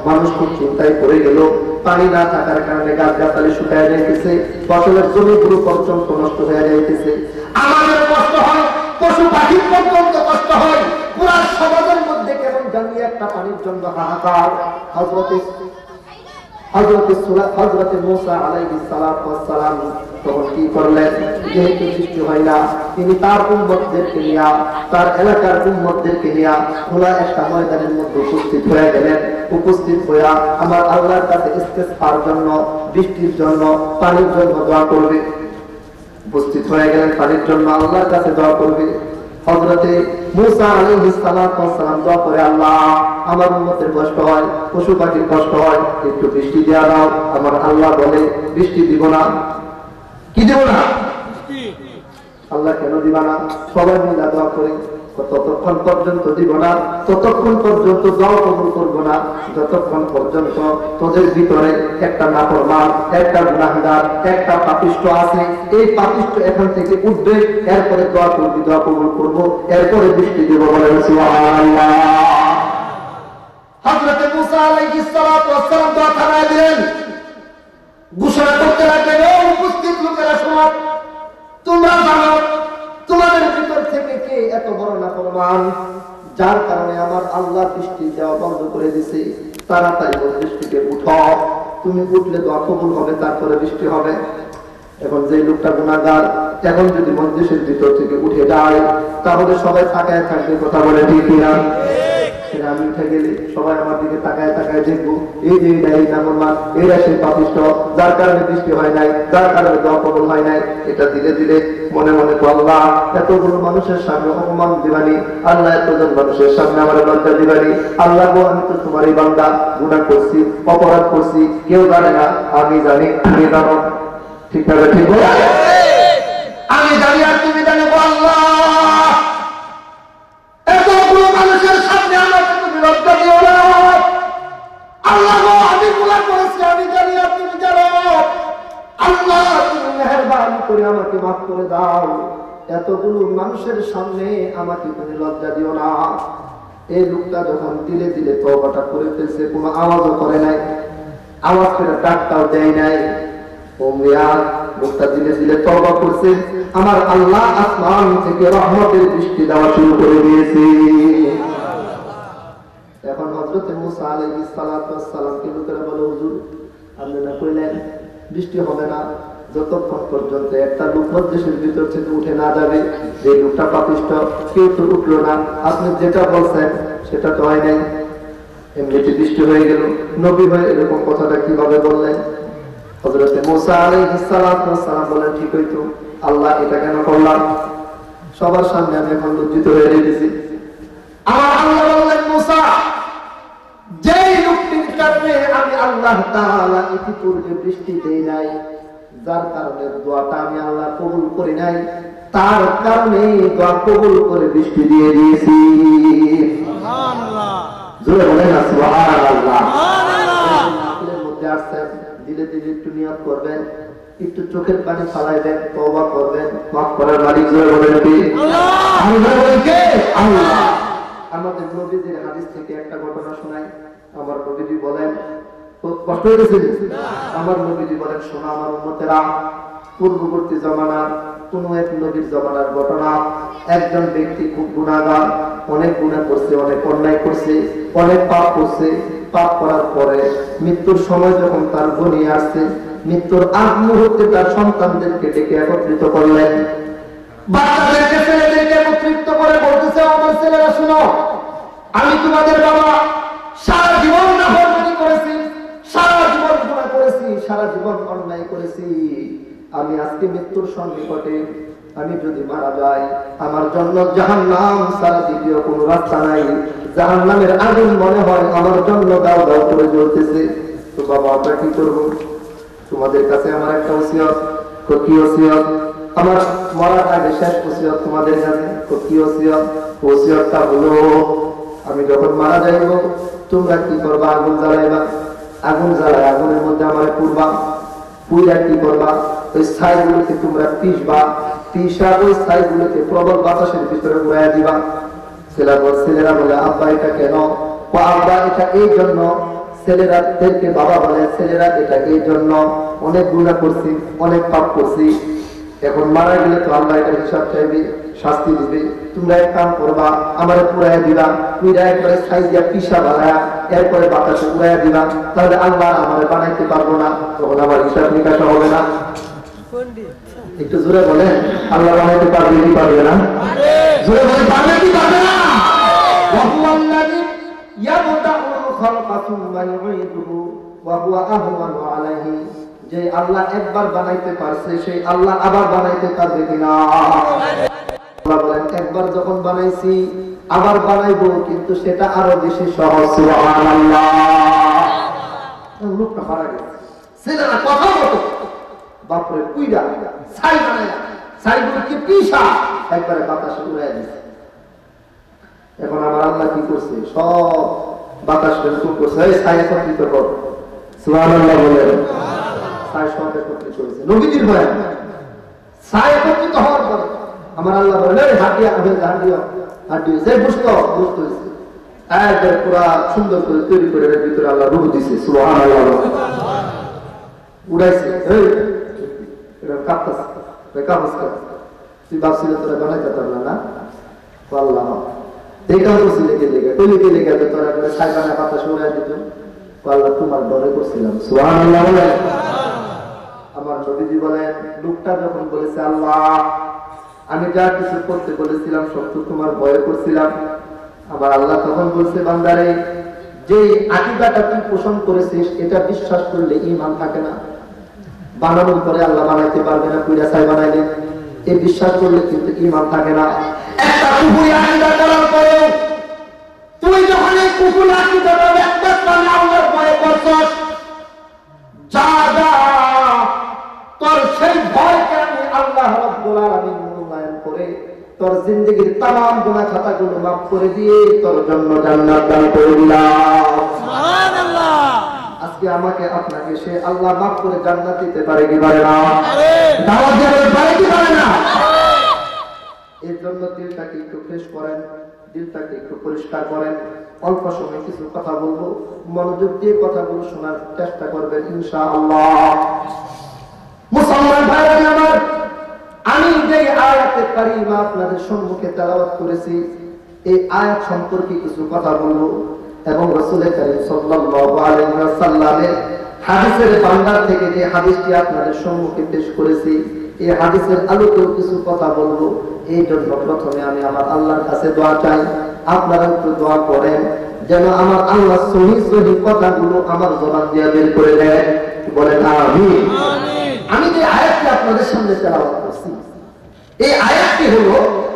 মানুষ খুব চিন্তায় পড়ে গেল। পানি না থাকার কারণে গাছ গাছালি শুকায় যাইতেছে, ফসলের জমিগুলো পর্যন্ত নষ্ট হয়ে যাইতেছে। আমাদের কষ্ট হয়, পশু পাখির পর্যন্ত কষ্ট হয়, পুরা সমাজের মধ্যে কেমন জানি একটা পানির জন্য হাহাকার। হযরতে হযরতে সুরা হযরতে মূসা আলাইহিস সালাতু ওয়াস সালাম তখন কি করলেন? যেহেতু বৃষ্টি হয় না, তিনি তার উম্মতদেরকে নিয়ে, তার এলাকার উম্মতদেরকে নিয়ে খোলা একটা ময়দানের মধ্যে উপস্থিত হয়ে গেলেন। উপস্থিত হয়ে আমার আল্লাহর কাছে ইস্তেগফার জন্য, বৃষ্টির জন্য, পানির জন্য দোয়া করবে। উপস্থিত হয়ে গেলেন পানির জন্য, আল্লাহর কাছে দোয়া করবে। হযরতে মূসা আলাইহিস সালাতু ওয়াস সালাম দোয়া করে, আল্লাহ আমার উম্মতের কষ্ট হয়, পশু পাখির কষ্ট হয়, একটু বৃষ্টি দেয়া দাও। আমার আল্লাহ বলে বৃষ্টি দিব না। কি দেব না? আল্লাহ কেন দিবা না? সবাই মিলে দোয়া করে, ততক্ষণ পর্যন্ত দিব না, ততক্ষণ পর্যন্ত দোয়া কবুল করব না, যতক্ষণ পর্যন্ত তোদের ভিতরে একটা নাফরমান, একটা গুনাহগার, একটা পাপিষ্ঠ আছে। এই পাপিষ্ঠ এখান থেকে উঠবে, এরপরে দোয়া করবি, দোয়া কবুল করব, এরপরে বৃষ্টি দেব। বলেন সুবহানাল্লাহ। হযরত মূসা আলাইহিস সালাতু ওয়াস সালাম দোয়া থামায় দিলেন, ঘোষণা করতে লাগলেন, ও উপস্থিত লোকেরা শোনো, তোমরা জানো তোমাদের ভিতর থেকে কে এত বড় নাফরমান যার কারণে আমার আল্লাহ বৃষ্টি দেওয়া বন্ধ করে দিছে। তাড়াতাড়ি বৃষ্টিকে উঠো, তুমি উঠলে দোয়া কবুল হবে, তারপরে বৃষ্টি হবে। এখন যে লোকটা গুনাহগার, এখন যদি মজলিসের ভিতর থেকে উঠে যায়, তাহলে সবাই তাকায় থাকবে, কথা বলে ঠিক কিনা? আমি উঠে গেলে সবাই আমার দিকে তাকায় তাকায় দেখবো, এই যে এই নাফরমান, এরা সেই পাপিষ্ঠ, যার কারণে বৃষ্টি হয় নাই, যার কারণে দোয়া কবুল হয় নাই। এটা ধীরে ধীরে মনে মনে তো আল্লাহ এতগুলো মানুষের সামনে অপমান দিবানি, আল্লাহ এতজন মানুষের সামনে আমার লজ্জা দিবানি। আল্লাহ গো, আমি তো তোমারই বান্দা, গুনাহ করছি, অপরাধ করছি, কেউ জানে না, আমি জানি, তুমি জানো। ঠিক আছে, ঠিক বল, আমি জানি আর তুমি জানো। আল্লাহ এতগুলো মানুষের সামনে আমাকে তুমি লজ্জা দিও না। আল্লাহ গো, আমি গুনাহ করেছি, আমি জানি আর তুমি জানো। আল্লাহ তুমি মেহেরবানি করে আমাকে মাফ করে দাও, এতগুলো মানুষের সামনে আমাকে তুমি লজ্জা দিও না। এই লোকটা যখন দিলে দিলে তওবাটা করে ফেলছে, কোনো আওয়াজও করে নাই, আওয়াজ করে ডাকটাও দেয় নাই, ওমিয়া লোকটা দিলে দিলে তওবা করছে, আমার আল্লাহ আসমান থেকে রহমতের বৃষ্টি দেওয়া শুরু করে দিয়েছে। এখন হযরত মূসা আলাইহিস সালাতু ওয়াস সালামকে লোকেরা বলে, হুজুর আপনি না কইলেন বৃষ্টি হবে না যতক্ষণ পর্যন্ত একটা লোক মজলিসের ভিতর থেকে উঠে না যাবে। যে লোকটা পাপিষ্ঠ, কেউ তো উঠলো না, আপনি যেটা বলছেন সেটা তো হয় নাই, এমনিতে বৃষ্টি হয়ে গেল। নবী ভাই এরকম কথাটা কিভাবে বললেন? হযরত মূসা আলাইহিস সালাতু ওয়াস সালাম বলেন, ঠিক হইতো, আল্লাহ এটা কেন করলাম? সবার সামনে আমি এখন লজ্জিত হয়ে গেছি। আমার আল্লাহ বললেন, মূসা যেই লোকটির কারণে আমি আল্লাহ তাআলা ইতিপূর্বে বৃষ্টি দেই নাই, যার কারণে দোয়াটা আমি আল্লাহ কবুল করি নাই, তার কারণে দোয়া কবুল করে বৃষ্টি দিয়ে দিয়েছি। সুবহানাল্লাহ, জোরে বলেন না সুবহানাল্লাহ। সুবহানাল্লাহ। আপনাদের মধ্যে আসছেন, দিলে দিলে একটু নিয়ত করবেন, একটু চোখের পানি ফালাইবেন, তওবা করবেন, মাফ করার মালিক জোরে বলেন কি? আল্লাহ। আমি বলেন কে? আল্লাহ। আমাদের নবীজির হাদিস থেকে একটা ঘটনা শোনাই। আমার নবীজি বলেন, কষ্ট হয়েছে, আমার নবীজি বলেন, শোনা আমার উম্মতেরা, পূর্ববর্তী জমানার কোন এক নবীর জমানার ঘটনা। একজন ব্যক্তি খুব গুনাহগার, অনেক গুনাহ করছে, অনেক অন্যায় করছে, অনেক পাপ করছে। পাপ করার পরে মৃত্যুর সময় যখন তার ঘনিয়ে আসছে, মৃত্যুর আগ মুহূর্তে তার সন্তানদেরকে ডেকে একত্রিত করলেন, বাচ্চাদেরকে ছেলেদেরকে একত্রিত করে বলতেছে, আমার ছেলেরা শুনো, আমি তোমাদের বাবা সারা জীবন নাফরমানি করেছি, সারা জীবন গুনাহ করেছি, সারা জীবন অন্যায় করেছি। আমি আজকে মৃত্যুর সন্নিকটে, আমি যদি মারা যাই, আমার জন্য জাহান্নাম ছাড়া দ্বিতীয় কোনো রাস্তা নাই। জাহান্নামের আগুন মনে হয় আমার জন্য দাও দাও করে জ্বলতেছে। তো বাবা, আমরা কি করবো? তোমাদের কাছে আমার একটা ওসিয়ত। কি ওসিয়ত? আমার মরার আগে শেষ ওসিয়ত তোমাদের কাছে। কি ওসিয়ত? ওসিয়তটা হলো, আমি যখন মারা যাইব, তোমরা কি করবা? আগুন জ্বালাইবা, আগুন জ্বালায় আগুনের মধ্যে আমার পুরবা, পুইরা কি করবা? ওই ছাইগুলোকে তোমরা পিসবা, পিসা ওই ছাইগুলোকে প্রবল বাতাসের ভিতরে উড়াইয়া দিবা। ছেলেরা ছেলেরা বলে, আব্বা এটা কেন? আব্বা এটা এই জন্য, ছেলেরাদেরকে বাবা বলে, ছেলেরা এটাকে এই জন্য অনেক গুনাহ করছি, অনেক পাপ করছি, এখন মারা গেলে তো আল্লাহ এটার হিসাব চাইবে, শাস্তি দিবে। তোমরা এক কাম করবা, আমারে পুরাইয়া দিবা, পুরা একবারে ছাই দিয়া পিসা বানায়া এরপরে বাতাসে উড়াইয়া দিবা, তাহলে আল্লাহ আমারে বানাইতে পারবো না, তখন আমার হিসাব নিকাশা হবে না। একটু জোরে বলেন, আল্লাহ বানাইতে পারবে কি পারবে না? জোরে বলে পারবে কি পারবে না? ওয়াহুয়াল্লাযী ইয়াবদাউল খালকা সুম্মা ইউঈদুহু ওয়া হুয়া আহওয়ানু আলাইহি, যে আল্লাহ একবার বানাইতে পারছে সেই আল্লাহ আবার বানাইতে পারবে কিনা? আল্লাহ বলেন একবার যখন বানাইছি আবার বানাইবো, কিন্তু সেটা আরো বেশি সহজ। সুবহানাল্লাহ। লোকটা মারা গেছে, ছেলেরা কথা বলতো, বাপরে কুইরা ছাই বানায়, ছাইগুলো কি পিসা একবারে বাতাসে উড়াইয়া দিছে। এখন আমার আল্লাহ কি করছে, সব বাতাস বের করছে, এই ছাই একত্রিত কর। সুবহানাল্লাহ বলেন। ছাই সব একত্রিত করেছে নবীজির ভয়। ছাই একত্রিত হওয়ার পরে আমার আল্লাহ বলেন, এই হাঁটিয়া হবে, হাঁটিয়া হাঁটিয়ে যে বুঝত বুঝতে হয়েছে একবার পুরা সুন্দর করে তৈরি করে এর ভিতরে আল্লাহ রূহ দিছে। সুবহানাল্লাহ। উড়াইছে, এই এটা কাঁপতাছে, কাগজ কাজ তুই ভাবছিলে তোরা বানাইতে পারলা না? আল্লাহ দেখা বলছি লেগে লেগে কই লেগে লেগে তোরা করে ছাই বানায় বাতাসে উড়াই দিত। আল্লাহ তোমার ডরে করছিলাম। সুবহানাল্লাহ। আমার নবীজি বলেন, লোকটা যখন বলেছে আল্লাহ আমি যা কিছু করতে বলেছিলাম সব তো তোমার ভয়ে করছিলাম, আমার আল্লাহ তখন বলছে, বান্দারে যে আকীদাটা তুই পোষণ করেছিস এটা বিশ্বাস করলে ঈমান থাকে না, বানানোর পরে আল্লাহ বানাইতে পারবে না, পুরা ছাই বানাইলে এই বিশ্বাস করলে কিন্তু ঈমান থাকে না। একটা কুফরি আকীদা করার পরে তুই যখন এই কুফরি আকীদাটা ব্যক্ত করে আল্লাহর ভয়ে করছস, যা যা তোর সেই ভয়কে আমি আল্লাহ রাব্বুল আলামিন মূল্যায়ন করে তোর জিন্দেগীর तमाम গুনাহ খাতাগুলো মাফ করে দিয়ে তোর জন্য জান্নাত দান করে দিলাম। সুবহানাল্লাহ। আজকে আমাকে আপনাকে সে আল্লাহ মাফ করে জান্নাত দিতে পারে কি পারে না? পারে। দাওয়াত দিতে পারে কি পারে না? এর জন্য দিলটাকে একটু ফ্রেশ করেন, দিলটাকে একটু পরিষ্কার করেন। অল্প সময় কিছু কথা বলবো, মনোযোগ দিয়ে কথাগুলো শোনার চেষ্টা করবেন ইনশাআল্লাহ। মুসলমান ভাইরা আমার, আমি যে আয়াতে কারিমা আপনাদের সম্মুখে তেলাওয়াত করেছি এই আয়াত সম্পর্কে কিছু কথা বলবো এবং রাসূল কারীম সাল্লাল্লাহু আলাইহি ওয়াসাল্লামের হাদিসের ভান্ডার থেকে যে হাদিসটি আপনাদের সম্মুখে পেশ করেছি এই হাদিসের আলোকেও কিছু কথা বলবো। এই জন্য প্রথমে আমি আমার আল্লাহর কাছে দোয়া চাই, আপনারা একটু দোয়া করেন যেন আমার আল্লাহ সহিহ সহিহ কথাগুলো আমার জবান দিয়ে বের করে দেয়। বলেন আমিন। আমিন। আমি যে আয়াতটি আপনাদের সামনে তেলাওয়াত করছি এই আয়াতটি হলো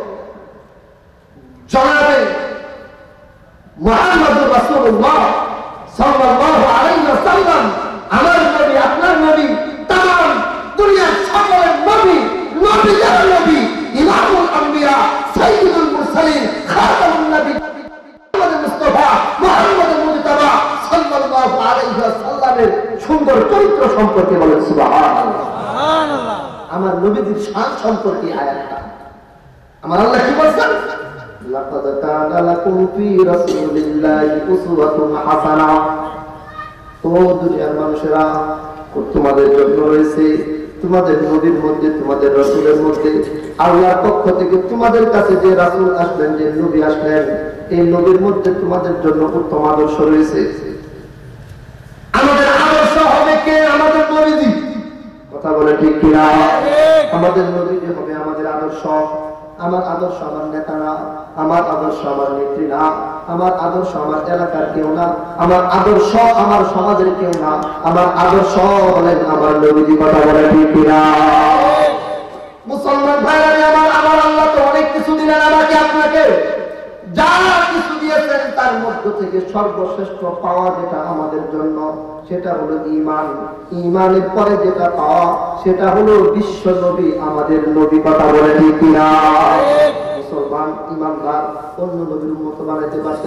জনাবে মুহাম্মদুর রাসূলুল্লাহ সাল্লাল্লাহু আলাইহি ওয়াসাল্লাম, আমার নবী, আপনার নবী, तमाम দুনিয়ার সকল নবী, নবীদের নবী, ইমামুল আম্বিয়া, সাইয়্যিদুল মুরসালিন, খাতামুন নবী মুহাম্মদ মুস্তাফা মুহাম্মদ মুজতাবা সাল্লাল্লাহু আলাইহি ওয়াসাল্লামের সুন্দর চরিত্র সম্পর্কে বলেন সুবহানাল্লাহ। সুবহানাল্লাহ। আমার নবীর শান সম্পর্কে আয়াতটা আমার আল্লাহ কি বলেন, লাকাদ কানা লাকুম ফি রাসূলিল্লাহি উসওয়াতুন হাসানাহ। ও দুনিয়ার মানুষেরা, তোমাদের জন্য রয়েছে তোমাদের নবীর মধ্যে, তোমাদের রাসূলের মধ্যে আল্লাহর পক্ষ থেকে তোমাদের কাছে যে রাসূল আসলেন, যে নবী আসলেন, এই নবীর মধ্যে তোমাদের জন্য উত্তম আদর্শ রয়েছে। আমাদের আদর্শ হবে কে? আমাদের নবীজি। কথা বলে ঠিক কিনা? আমাদের নবীজি হবে আমাদের আদর্শ। আমার আদর্শ আমার নেতা না, আমার আদর্শ আমার নেত্রী না, আমার আদর্শ আমার এলাকার কেউ না, আমার আদর্শ আমার সমাজের কেউ না, আমার আদর্শ হলেন আমার নবীজি। কথা বলে ঠিক কিনা? মুসলমান ভাইরা আমার, আমার আল্লাহ তো অনেক কিছু দিলেন আমাকে আপনাকে, যা কিছু দিয়েছেন তার মধ্য থেকে সর্বশ্রেষ্ঠ পাওয়া যেটা আমাদের জন্য সেটা হলো ঈমান। ঈমানের পরে যেটা পাওয়া সেটা হলো বিশ্ব নবী, আমাদের নবী। কথা বলে ঠিক কিনা? মুসলমান ইমানদার অন্য নবীর উম্মত বানাইতে পারতেন,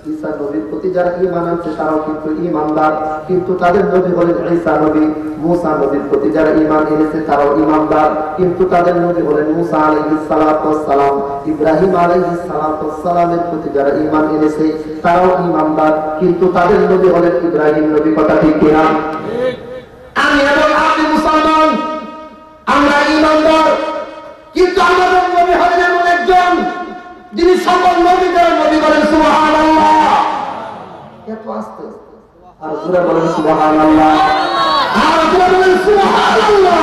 ঈসা নবীর প্রতি যারা ঈমান আনছে তারাও কিন্তু ঈমানদার, কিন্তু তাদের নবী হলেন ঈসা নবী। মুসা নবীর প্রতি যারা ঈমান এনেছে তারাও ঈমানদার, কিন্তু তাদের নবী হলেন মুসা আলাইহিস সালাতু ওয়াস সালাম। ইব্রাহিম আলাইহিস সালাতু ওয়াস সালামের প্রতি যারা ঈমান এনেছে তারাও ঈমানদার, কিন্তু তাদের নবী হলেন ইব্রাহিম নবী। কথা ঠিক কিনা? আমি এবং আপনি মুসলমান, আমরা ঈমানদার, কিন্তু আমাদের নবী হলেন এমন একজন যিনি সকল নবীদের নবী। বলেন সুবহানাল্লাহ। এত আস্তে আর জোরে বলেন সুবহানাল্লাহ, আর জোরে বলেন সুবহানাল্লাহ।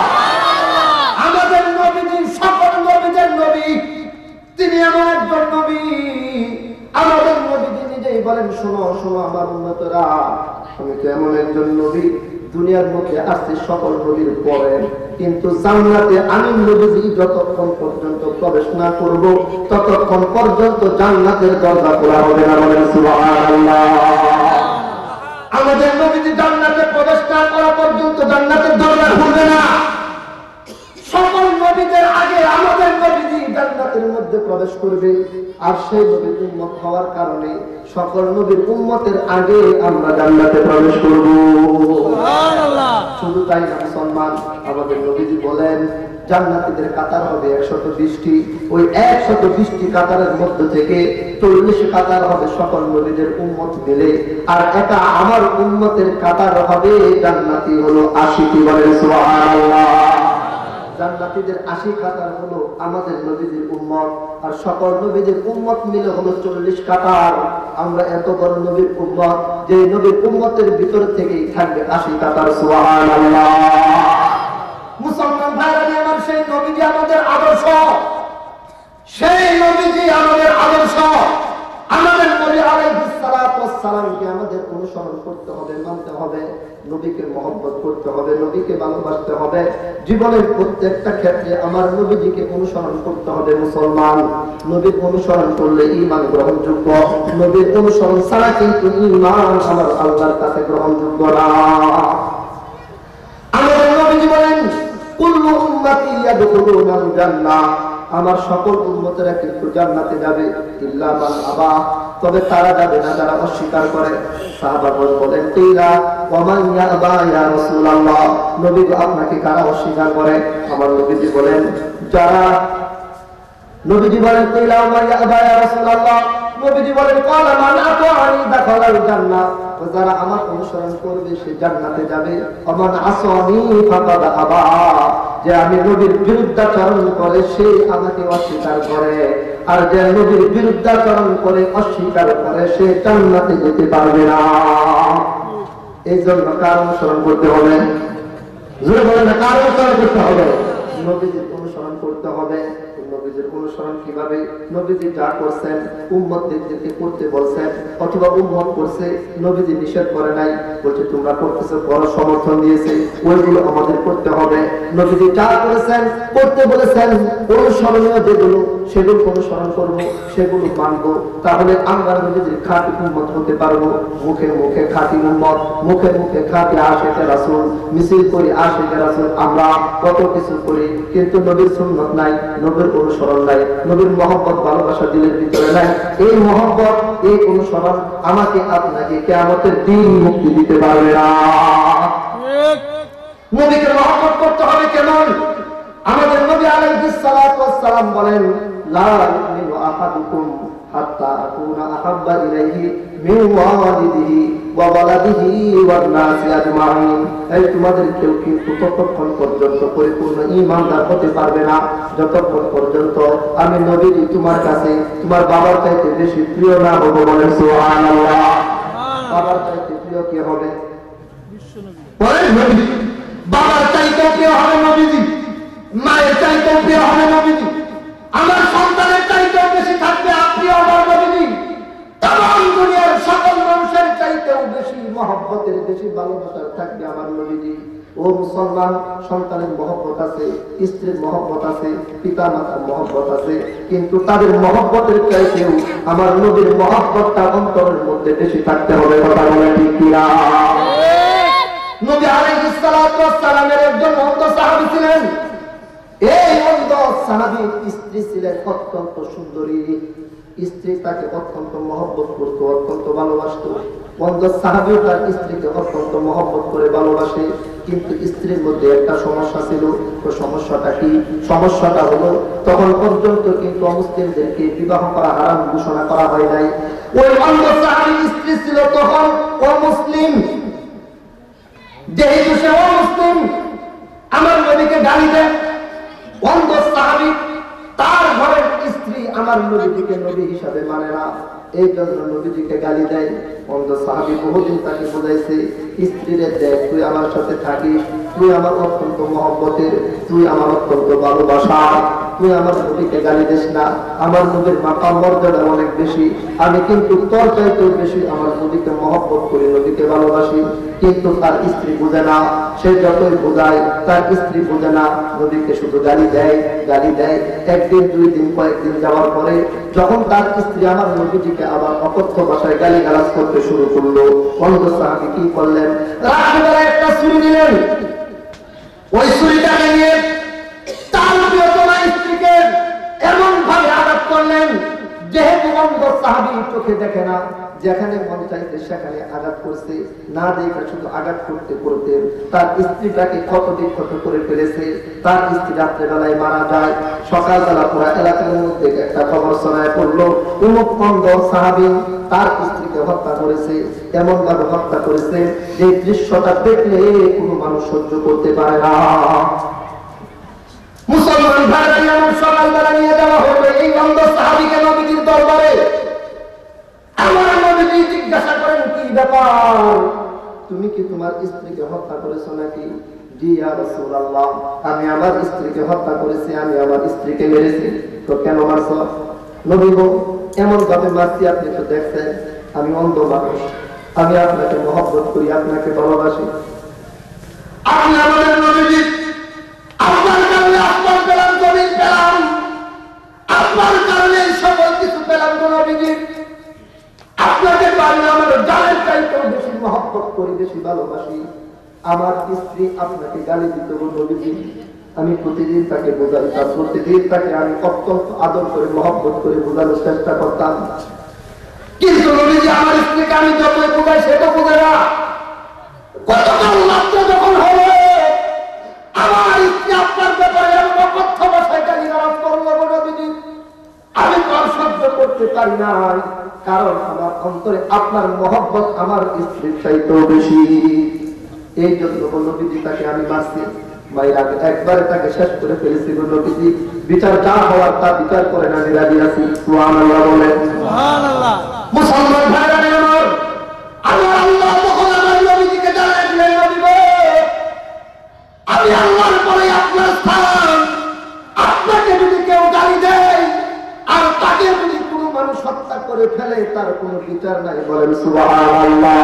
আমাদের নবী সকল নবীদের নবী, তিনি এমন একজন নবী। আমাদের নবী নিজেই বলেন, শোনো শোনো আমার উম্মতরা, আমি তো এমন একজন নবী, দুনিয়ার মধ্যে আসছে সকল নবীর পরে, কিন্তু জান্নাতে আমি নবীজি যতক্ষণ পর্যন্ত প্রবেশ না করব ততক্ষণ পর্যন্ত জান্নাতের দরজা খোলা হবে না। বলেন সুবহানাল্লাহ। আমাদের নবীজি জান্নাতে প্রবেশ না করা পর্যন্ত জান্নাতের দরজা খুলবে না। সকল নবীদের আগে আমাদের নবীজি জান্নাতের মধ্যে প্রবেশ করবে, আর সেই নবীর উম্মত হওয়ার কারণে সকল নবীর উম্মতের আগে আমরা জান্নাতে প্রবেশ করব। সুবহানাল্লাহ। শুধু তাই না মুসলমান, আমাদের নবীজি বলেন জান্নাতীদের কাতার হবে একশত বিশটি। ওই একশত বিশটি কাতারের মধ্য থেকে চল্লিশ কাতার হবে সকল নবীদের উম্মত মিলে, আর এটা আমার উম্মতের কাতার হবে জান্নাতি হলো আশিটি। বলেন সুবহানাল্লাহ। জান্নাতীদের আশি কাতার হলো আমাদের নবীদের উম্মত, আর সকল নবীদের উম্মত মিলে হলো চল্লিশ কাতার। আমরা এত বড় নবীর উম্মত, যে নবীর উম্মতের ভিতর থেকেই থাকবে আশি কাতার। সুবহানাল্লাহ। মুসলমান ভাইরা আমার, সেই নবীজি আমাদের আদর্শ, সেই নবীজি আমাদের আদর্শ। আমাদের নবী আলাইহিস সালাতু ওয়াস সালামকে আমাদের অনুসরণ করতে হবে, মানতে হবে, নবীকে মহব্বত করতে হবে, নবীকে ভালোবাসতে হবে। জীবনের প্রত্যেকটা ক্ষেত্রে আমার নবীজিকে অনুসরণ করতে হবে। মুসলমান, নবীর অনুসরণ করলে ঈমান গ্রহণযোগ্য, নবীর অনুসরণ ছাড়া কিন্তু ঈমান আমার আল্লাহর কাছে গ্রহণযোগ্য না। আমাদের নবীজি বলেন, কুল্লু উম্মতি ইয়াদখুলুনাল জান্নাহ, আমার সকল উম্মতেরা কিন্তু জান্নাতে যাবে, ইল্লা মান আবা, তবে তারা যাবে না যারা অস্বীকার করে। সাহাবাগণ বলেন, কিলা ওয়া মান ইয়াবা ইয়া রাসূলুল্লাহ, নবী আপনাকে কারা অস্বীকার করে? আমার নবীজি বলেন, যারা। নবীজি বলেন, কিলা ওয়া মান ইয়াবা ইয়া রাসূলুল্লাহ, নবীজি বলেন, ক্বালা মান আতাআনি দাখালাল জান্নাহ, যারা আমার অনুসরণ করবে সে জান্নাতে যাবে। ওয়া মান আসানি ফাকাদ আবা, যে আমি নবীর বিরুদ্ধাচরণ করে সে আমাকে অস্বীকার করে, আর যে নবীর বিরুদ্ধাচরণ করে অস্বীকার করে সে জান্নাতে যেতে পারবে না। এই জন্য কার অনুসরণ করতে হবে? জোরে বলেন না, কার অনুসরণ করতে হবে? নবীজির অনুসরণ করতে হবে। নবীজির অনুসরণ কিভাবে? নবীজি যা করছেন উম্মতদেরকে করতে বলছেন, অথবা উম্মত করছে, নবীজি নিষেধ করে নাই, বলছে তোমরা করতেছো, বড় সমর্থন দিয়েছে, ওইগুলো আমাদের করতে হবে। নবীজি যা করেছেন করতে বলেছেন, অনুসরণীয় যেগুলো সেগুলো অনুসরণ করব, সেগুলো মানবো, তাহলে আমরা নবীজির খাঁটি উম্মত হতে পারবো। মুখে মুখে খাঁটি উম্মত, মুখে মুখে খাঁটি আশিকে রাসূল, মিছিল করি আশিকে রাসূল, আমরা কত কিছু করি, কিন্তু নবীর সুন্নাত নাই, নবীর অনুসরণ নাই, নবীর মহব্বত ভালোবাসা দিলের ভিতরে নাই। এই মহব্বত, এই অনুসরণ আমাকে আপনাকে কিয়ামতের দিন মুক্তি দিতে পারবে না। নবীকে মহব্বত করতে হবে কেমন? আমাদের নবী আলাইহিস সালাতু ওয়াস সালাম বলেন, লা ইউমিনু আহাদুকুম হাত্তা আকুনা আহাব্বা ইলাইহি মিন ওয়ালিদিহি ওয়া ওয়ালাদিহি ওয়ান নাসি আজমাইন। এই তোমাদের কেউ কিন্তু ততক্ষণ পর্যন্ত পরিপূর্ণ ঈমানদার হতে পারবে না যতক্ষণ পর্যন্ত আমি নবীজি তোমার কাছে তোমার বাবার চাইতে বেশি প্রিয় না হবো। বলেন সুবহানাল্লাহ। বাবার চাইতে প্রিয় কে হবে? বিশ্বনবী। বলেন নবী। বাবার চাইতে প্রিয় হবে নবীজি, মায়ের চাইতে প্রিয় হবে নবীজি, আমার সন্তানের চাইতেও বেশি থাকবে আপনি আমার নবীজি, তাম দুনিয়ার সকল মানুষের চাইতেও বেশি মহব্বতের, বেশি ভালোবাসার থাকবে আমার নবীজি। ও মুসলমান, সন্তানের মহব্বত আছে, স্ত্রীর মহব্বত আছে, পিতা মাতার মহব্বত আছে, কিন্তু তাদের মহব্বতের চাইতেও আমার নবীর মহব্বতটা অন্তরের মধ্যে বেশি থাকতে হবে। কথা বলে ঠিক কিনা? নবী আলাইহিস সালাতু ওয়াস সালামের একজন অন্ধ সাহাবী ছিলেন। এই অন্ধ সাহাবীর স্ত্রী ছিলেন অত্যন্ত সুন্দরী, স্ত্রী তাকে অত্যন্ত মহব্বত করত, অত্যন্ত ভালোবাসত। অন্ধ সাহাবীও তার স্ত্রীকে অত্যন্ত মহব্বত করে ভালোবাসে। কিন্তু স্ত্রীর মধ্যে একটা সমস্যা ছিল। তো সমস্যাটা কি? সমস্যাটা হলো তখন পর্যন্ত কিন্তু অমুসলিমদেরকে বিবাহ করা হারাম ঘোষণা করা হয় নাই। ওই অন্ধ সাহাবীর স্ত্রী ছিল তখন অমুসলিম। যেহেতু সে অমুসলিম, আমার নবীকে গালি দেন। অন্ধ সাহাবী তার ঘরের স্ত্রী আমার নবীকে নবী হিসাবে মানে না, এই জন্য নবীজিকে গালি দেয়। অন্ধ সাহাবী বহুদিন তাকে বুঝাইছে, স্ত্রীরে দেখ, তুই আমার সাথে থাকিস, তুই আমার অত্যন্ত মহব্বতের, তুই আমার অত্যন্ত ভালোবাসা, তুই আমার নবীকে গালি দিস না। আমার নবীর মাকাম মর্যাদা অনেক বেশি, আমি কিন্তু তোর চাইতেও বেশি আমার নবীকে মহব্বত করি, নবীকে ভালোবাসি। কিন্তু তার স্ত্রী বুঝে না। সে যতই বোঝায় তার স্ত্রী বুঝে না, নবীকে শুধু গালি দেয়, গালি দেয়। একদিন দুই দিন কয়েকদিন যাওয়ার পরে যখন তার স্ত্রী আমার নবীজিকে আবার অকথ্য ভাষায় গালি গালাজ করতে শুরু করলো, অন্ধ সাহাবী কি করলেন? রাত্রিবেলা একটা ছুরি নিলেন। ওই ছুরিটাকে নিয়ে তার প্রিয়তমা স্ত্রীকে এমন ভাবে আঘাত করলেন, যেহেতু অন্ধ সাহাবী চোখে দেখে না, যেখানে মন চাইতে সেখানে আঘাত করছে। না দেখে শুধু আঘাত করতে করতে তার স্ত্রীটাকে ক্ষত বিক্ষত করে ফেলেছে। তার স্ত্রী রাত্রেবেলায় মারা যায়। সকালবেলা পুরো এলাকার মধ্যে একটা খবর শোনায় পড়লো, অমুক অন্ধ সাহাবী তার স্ত্রীকে হত্যা করেছে। এমন ভাবে হত্যা করেছে যে দৃশ্যটা দেখলে কোনো মানুষ সহ্য করতে পারে না। মুসলমান ভাইরা এমন সকালবেলা নিয়ে যাওয়া হবে এই অন্ধ সাহাবীকে নবীজির দরবারে। আমার নবীজি জিজ্ঞাসা করেন, কি ব্যাপার, তুমি কি তোমার স্ত্রীকে হত্যা করেছো নাকি? জি ইয়া রাসূলুল্লাহ, আমি আমার স্ত্রীকে হত্যা করেছি, আমি আমার স্ত্রীকে মেরেছি। তো কেন মারছো? নবী গো, এমন ভাবে মারছি, আপনি তো দেখছেন আমি অন্ধ মানুষ, আমি আপনাকে মহব্বত করি, আপনাকে ভালোবাসি। আপনি আমাদের নবীজি, আপনার কারণে আপনার পেলাম, জমিন পেলাম, আপনার কারণে সকল কিছু পেলাম গো নবীজি। আপনাকে পারি আমার জানের চাইতেও বেশি মহব্বত করি, বেশি ভালোবাসি। আমার স্ত্রী আপনাকে গালি দিত গো নবীজি, আমি প্রতিদিন তাকে বোঝাইতাম, প্রতিদিন তাকে আমি অত্যন্ত আদর করে মহব্বত করে বোঝানোর চেষ্টা করতাম। কিন্তু নবীজি আমার স্ত্রীকে আমি যতই বোঝাই সে তো বোঝে না। গতকাল মাত্র যখন হলো আমার স্ত্রী আপনার ব্যাপারে এমন অকথ্য ভাষায় গালি গালাজ করলো গো নবীজি, আমি তো আর সহ্য করতে পারি না। কারণ আমার অন্তরে আপনার মহব্বত আমার স্ত্রীর চাইতেও বেশি। এই জন্য নবীজি তাকে আমি মারছি, মায়ের আগে একবারে তাকে শেষ করে ফেলেছি গো নবীজি। বিচার যা হওয়ার তা বিচার করে না, নিরাজি আছি। সুবহানাল্লাহ বলেন। সুবহানাল্লাহ। মুসলমান ভাইরা আমার, আমার আল্লাহ তখন আমার নবীজিকে জানাই দিলেন, নবী গো, আমি আল্লাহর পরে আপনার স্থান। আপনাকে যদি কেউ গালি দেয় আর তাকে যদি কোনো মানুষ হত্যা করে ফেলে, তার কোনো বিচার নাই। বলেন সুবহানাল্লাহ।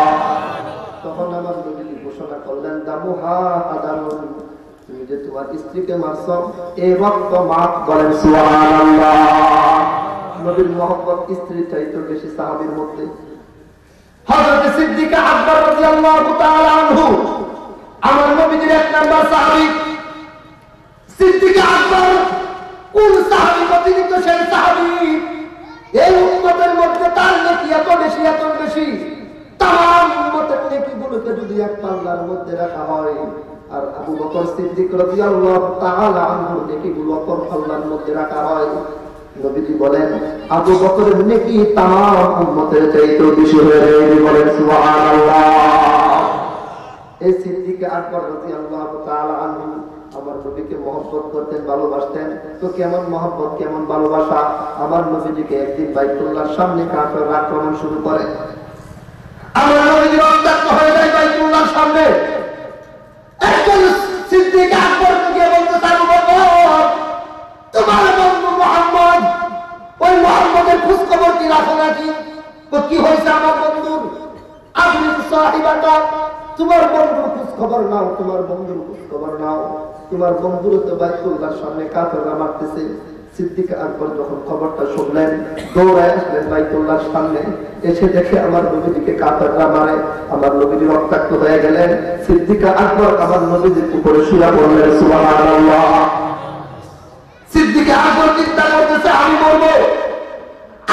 তখন আমার নবী ঘোষণা করলেন, দামুহা হাদারুন, তুমি যে তোমার স্ত্রীকে মারছো এই রক্ত মাফ। বলেন সুবহানাল্লাহ। নবীর মহব্বত স্ত্রীর চাইতে বেশি সাহাবীর মধ্যে। হযরত সিদ্দিক আকবর রাদিয়াল্লাহু তাআলা আনহু আমার নবীর এক নাম্বার সাহাবী। সিদ্দিক আকবর কোন সাহাবী? অতিরিক্ত সেই সাহাবী এই উম্মতের মধ্যে তার নেকি এত বেশি, এত বেশি, তাম উম্মতের নেকিগুলোকে যদি এক পাল্লার মধ্যে রাখা হয়, আর আবু বকর সিদ্দিক রাদিয়াল্লাহু তাআলা আনহুর নেকিগুলো অপর পাল্লার মধ্যে রাখা হয়, নবীজি বলেন আবু বকরের নেকি তাম উম্মতের চাইতেও বেশি হয়ে যায়। বলেন সুবহানাল্লাহ। এই সিদ্দিক আকবর রাদিয়াল্লাহু তাআলা আনহু আমার নবীকে মহব্বত করতেন, ভালোবাসতেন। তো কেমন মহব্বত, কেমন ভালোবাসা! আমার নবীজিকে একদিন বাইতুল্লাহর সামনে কাফেররা আক্রমণ শুরু করে। আমার নবীজি রক্তাক্ত হয়ে যায় বাইতুল্লাহর সামনে। একজন সিদ্দিক আকবর গিয়ে বলতে, আবু বকর, তোমার বন্ধু মুহাম্মদ, ওই মুহাম্মদের খোঁজ খবর কি রাখো নাকি? তো কি হয়েছে আমার বন্ধুর? আপনি সাহিবাটা, তোমার বন্ধুর খোঁজ খবর নাও, তোমার বন্ধুর খোঁজ খবর নাও। তোমার বন্ধুর তো বাইতুল্লাহর সামনে কাফেররা মারতেছে। সিদ্দিক আকবর যখন খবরটা শুনলেন, দৌড়ায় আসলেন বাইতুল্লাহর সামনে। এসে দেখে আমার নবীজিকে কাফেররা মারে, আমার নবীজি রক্তাক্ত হয়ে গেলেন। সিদ্দিক আকবর আমার নবীজির উপরে শুয়ে পড়লেন। সুবহানাল্লাহ। সিদ্দিক আকবর চিন্তা করতেছে, আমি মরবো,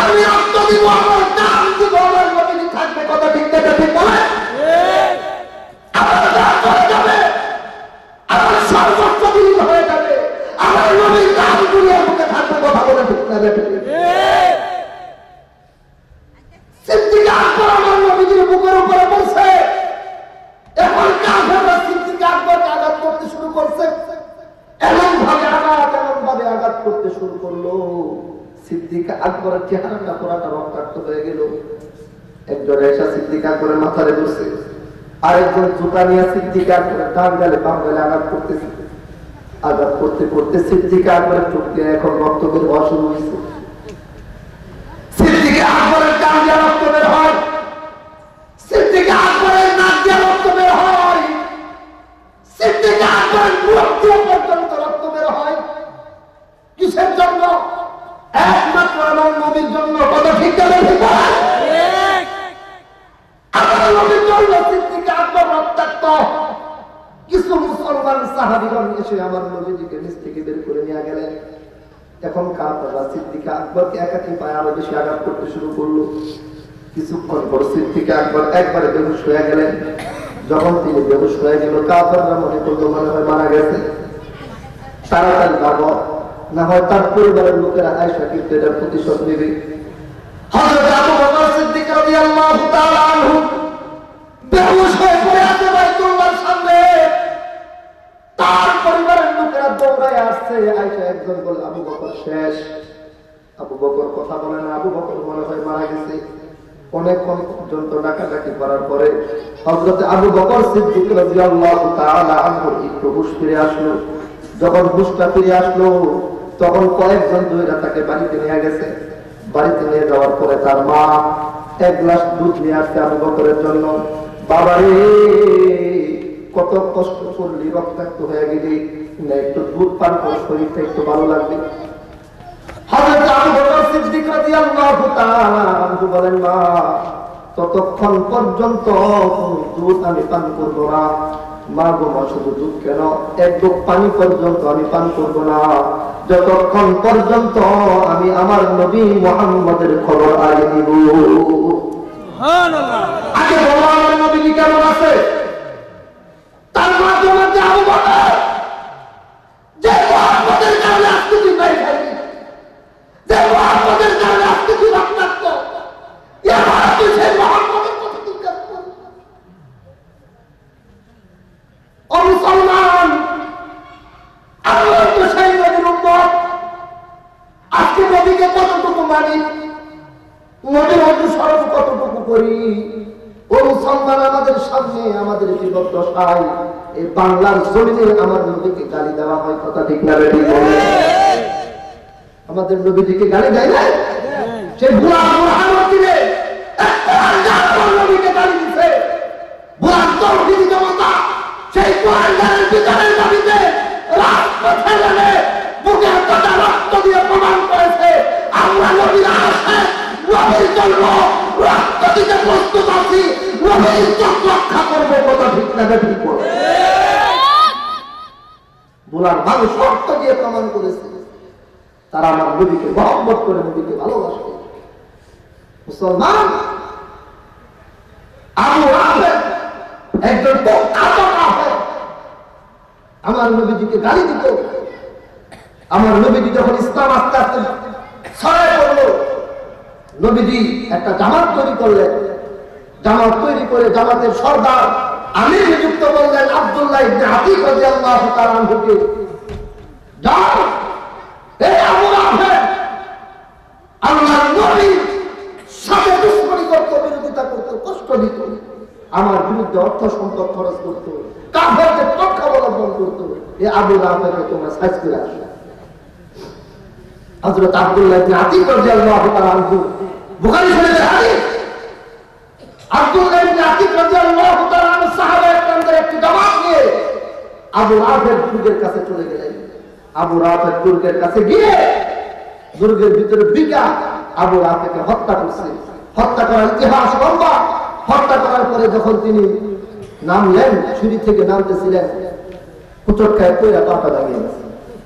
সিদ্দিক আকবরের চেহারাটা পুরাটা রক্তাক্ত হয়ে গেল। একজন এসা সিদ্দিক আকবরের মাথায় বসছে, আরেকজন জুতা নিয়ে সিদ্দিক আকবরের ডান গালে বাম গালে আঘাত করতেছে। আঘাত করতে করতে সিদ্দিক আকবরের চোখ দিয়ে এখন রক্ত বের হওয়া শুরু হয়েছে। সিদ্দিক আকবরের ডান দিয়ে রক্ত বের হয়, সিদ্দিক আকবরের নাক দিয়ে রক্ত বের হয়, সিদ্দিক আকবরের মুখ দিয়ে পর্যন্ত রক্ত বের হয়। কিসের জন্য? একমাত্র আমার নবীর জন্য। কথা ঠিক করে আমার নবীর জন্য সিদ্দিক আকবর রক্তাক্ত। কিছু মুসলমান সাহাবীগণ এসে আমার নবীজিকে নিচ থেকে বের করে নিয়ে গেলেন। এখন কাফেররা সিদ্দিক আকবরকে একাকি পায়ে আরো বেশি আঘাত করতে শুরু করলো। কিছুক্ষণ পর সিদ্দিক আকবর একবারে বেহুশ হয়ে গেলেন। যখন তিনি বেহুশ হয়ে গেল, কাফেররা মনে করলো মনে হয় মারা গেছে, তাড়াতাড়ি ভাগো, না হয় তার পরিবারের লোকেরা আয়েশা কিন্তু এটার প্রতিশোধ নেবে। হযরত আবু বকর সিদ্দিক রাদিয়াল্লাহু তাআলা আনহু বেহুশ হয়ে পড়ে আছে বাইতুল্লাহর সামনে। তার পরিবারের লোকেরা দৌড়ায় আসছে। আয়েশা একজন বলে আবু বকর শেষ। আবু বকর কথা বলে না, আবু বকর মনে হয় মারা গেছে। অনেকক্ষণ পর্যন্ত ডাকাডাকি করার পরে হযরত আবু বকর সিদ্দিক রাদিয়াল্লাহু তাআলা আনহু একটু হুঁশ ফিরে আসলো। যখন হুঁশটা ফিরে আসলো, তখন কয়েকজন দৌড়া তাকে বাড়িতে নিয়ে গেছে। বাড়িতে নিয়ে যাওয়ার পরে তার মা এক গ্লাস দুধ নিয়ে আসছে আবু বকরের জন্য। বাবারে কত কষ্ট করলি, রক্তাক্ত হয়ে গেলি, না একটু দুধ পান করে শরীরটা একটু ভালো লাগবে। হযরত আবু বকর সিদ্দিক রাদিয়াল্লাহু তাআলা আনহু বলেন, মা ততক্ষণ পর্যন্ত দুধ আমি পান করব না। মা গো মা, শুধু দুধ কেন, এক ঢোক পানি পর্যন্ত আমি পান করব না, যতক্ষণ পর্যন্ত আমি আমার নবী মুহাম্মদের খবর আগে নিব। সুবহানাল্লাহ। আগে বলো আমার নবী কেমন আছে। তার মাধ্যমে যে আবু বকর যে মুহাম্মদের কারণে আজকে তুই নাই খালি, যে মুহাম্মদের কারণে আজকে তুই রক্তাক্ত, এবার তুই সেই মুহাম্মদের কথা জিজ্ঞাসা কর। ও মুসলমান, আমরা তো সেই নবীর উম্মত। আজকে নবীকে কতটুকু মানি, নবীর অনুসরণ কতটুকু করি। ও মুসলমান, আমাদের সামনে আমাদের জীবদ্দশায় এই বাংলার জমিনে আমার নবীকে গালি দেওয়া হয়। কথা ঠিক না রে? আমাদের নবীজিকে গালি দেয় না? সেই বুড়া বুড়ানোর দিনে নবীকে গালি দিচ্ছে। বুড়া তৌহিদি জনতা সেই কোরআনের বিচারের দাবিতে রাজপথে নেমে বুকের কাটা রক্ত দিয়ে প্রমাণ করেছে আমরা নবীর আশায় নবীর জন্য রক্ত দিতে প্রস্তুত আছি, নবীর ইজ্জত রক্ষা করবো। কথা ঠিক না ঠিক করে বুড়ার মানুষ রক্ত দিয়ে প্রমাণ করেছে তারা আমার নবীকে মহব্বত করে, নবীকে ভালোবাসে। মুসলমান, আবু রাফেদ একজন কুখ্যাত কাফের আমার নবীজিকে গালি দিত। আমার নবীজি যখন ইসলাম আস্তে আস্তে ছড়ায় পড়লো, নবীজি একটা জামাত তৈরি করলেন। জামাত তৈরি করে জামাতের সর্দার আমির নিযুক্ত করলেন আব্দুল্লাহ ইবনে আতিক রাদিয়াল্লাহু তাআলা আনহুকে। যাও, এই আবু রাফেদ আল্লাহর নবীর সাথে দুশমনি করত, বিরোধিতা করত, কষ্ট দিত, আমার বিরুদ্ধে অর্থ সম্পদ খরচ করত, কাফেরদের পক্ষ অবলম্বন করত। এই আবু রাফেদকে তোমরা সাইজ করে আসো। হযরত আব্দুল্লাহ ইবনে আতিক রাদিয়াল্লাহু তাআলা আনহু, বুখারী শরীফের হাদিস, আব্দুল্লাহ ইবনে আতিক রাদিয়াল্লাহু তাআলা আনহু সাহাবায়ে কেরামদের একটি জামাত নিয়ে আবু রাফেদ দুর্গের কাছে চলে গেলেন। আবু রাফেদ দুর্গের কাছে গিয়ে দুর্গের ভিতরে ঢুকে আবু রাফেদকে হত্যা করছে। হত্যা করার ইতিহাস লম্বা। হত্যা করার পরে যখন তিনি নামলেন, সিঁড়ি থেকে নামতেছিলেন, কুচক্কায় পয়রা পাটা লাগিয়ে গেছে।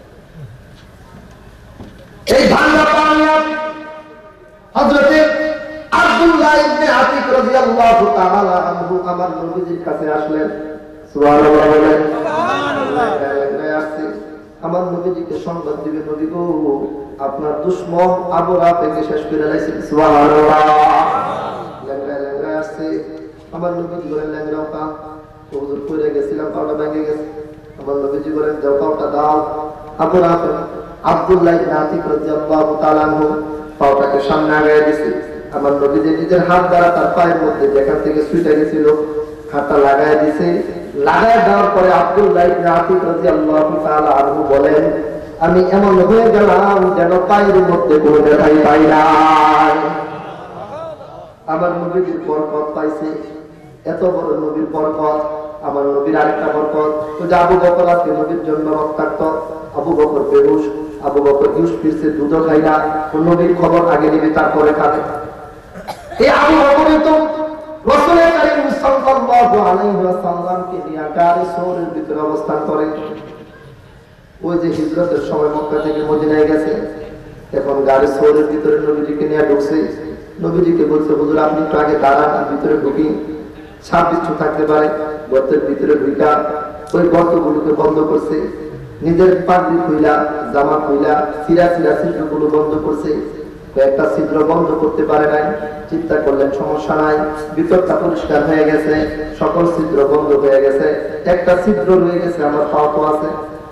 এই ভাঙা পানিয়া হযরত আব্দুল্লাহ ইবনে আতিক রাদিয়াল্লাহু তাআলা আনহু আমার নবীজির কাছে আসলেন। সুবহানাল্লাহ বলেন, সুবহানাল্লাহ। আমার নবীজিকে সংবাদ দিবে, নবী গো, আপনার দুশমন আবু রাফেদকে শেষ করে লাইছে। সুবহানাল্লাহ। ল্যাংড়া ল্যাংড়া আসছে। আমার নবীজি বলেন, ল্যাংড়াও কা, হুজুর পড়ে গেছিলাম, পাটা ভেঙে গেছে। আমার নবীজি বলেন, যাও পাটা দাও। আবু রাফেদ আব্দুল্লাহ ইবনে আতিক রাদিয়াল্লাহু তাআলা আনহু পাওটাকে সামনে আগায় দিয়েছে। আমার নবী যে নিজের হাত দ্বারা তার পায়ের মধ্যে যেখান থেকে ছুটে গেছিল হাতটা লাগায় দিয়েছে। লাগায় দেওয়ার পরে আব্দুল্লাহ ইবনে আতিক রাদিয়াল্লাহু তাআলা আনহু বলেন, আমি এমন হয়ে গেলাম যেন পায়ের মধ্যে কোনো ব্যথাই পাই নাই। আমার নবীর বরকত পাইছে, এত বড় নবীর বরকত। আমার নবীর আরেকটা বরকত, তো আবু বকর আজকে নবীর জন্য রক্তাক্ত, আবু বকর বেহুশ, আবু বকর ইউস ফিরছে, দুধও খাই না, নবীর খবর আগে নেবে তারপরে খাবে। এই আবু বকরই তো রাসূল কারীম সাল্লাল্লাহু আলাইহি ওয়াসাল্লামকে নিয়ে গারে সওরের ভিতরে অবস্থান করে। ওই যে হিজরতের সময় মক্কা থেকে মদিনায় গেছে, এখন গারে সওরের ভিতরে নবীজিকে নিয়ে ঢুকছে। নবীজিকে বলছে, হুজুর আপনি একটু আগে দাঁড়ান, ভিতরে ঢুকি, সাপ বিচ্ছু থাকতে পারে। গর্তের ভিতরে ঢুকা ওই গর্তগুলোকে বন্ধ করছে, নিজের পাগড়ি খুইলা, জামা খুইলা, সিরা সিরা ছিদ্রগুলো বন্ধ করছে। একটা ছিদ্র বন্ধ করতে পারে নাই, চিন্তা করলেন সমস্যা নাই, ভিতরটা পরিষ্কার হয়ে গেছে, সকল ছিদ্র বন্ধ হয়ে গেছে, একটা ছিদ্র রয়ে গেছে, আমার পা তো আছে,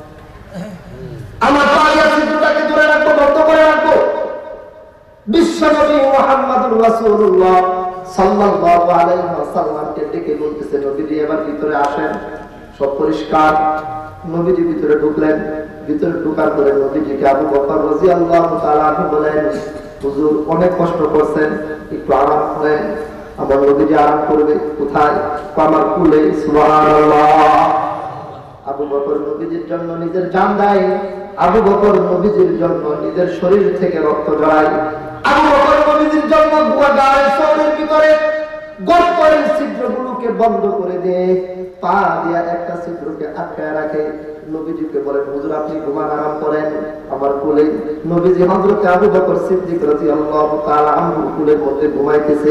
আমার পায়ের ছিদ্রটাকে ধরে রাখবো, বন্ধ করে রাখবো। বিশ্বনবী মুহাম্মদুর রাসূলুল্লাহ সাল্লাল্লাহু আলাইহি ওয়াসাল্লামকে ডেকে বলতেছে, নবীজি এবার ভিতরে আসেন, সব পরিষ্কার। নবীজি ভিতরে ঢুকলেন, ভিতরে ঢোকার পরে নবীজিকে আবু বকর রাদিয়াল্লাহু তাআলা আনহু বলেন, হুজুর অনেক কষ্ট করছেন, একটু আরাম করেন। আমার নবীজি আরাম করবে কোথায়? আমার কুলে। সুবহানাল্লাহ। আবু বকর নবীজির জন্য নিজের জান দেয়, আবু বকর নবীজির জন্য নিজের শরীর থেকে রক্ত ঝরায়, আবু বকর নবীজির জন্য গায়ের শরীরের ভিতরে গর্তের ছিদ্রগুলোকে বন্ধ করে দেয়, পা দিয়া একটা ছিদ্রকে আটকায় রাখে। নবীজিকে বলেন, হুজুর আপনি ঘুমান, আরাম করেন আমার কোলে। নবীজি হযরত আবু বকর সিদ্দিক রাদিয়াল্লাহু তাআলা আনহুর কোলের মধ্যে ঘুমাইতেছে,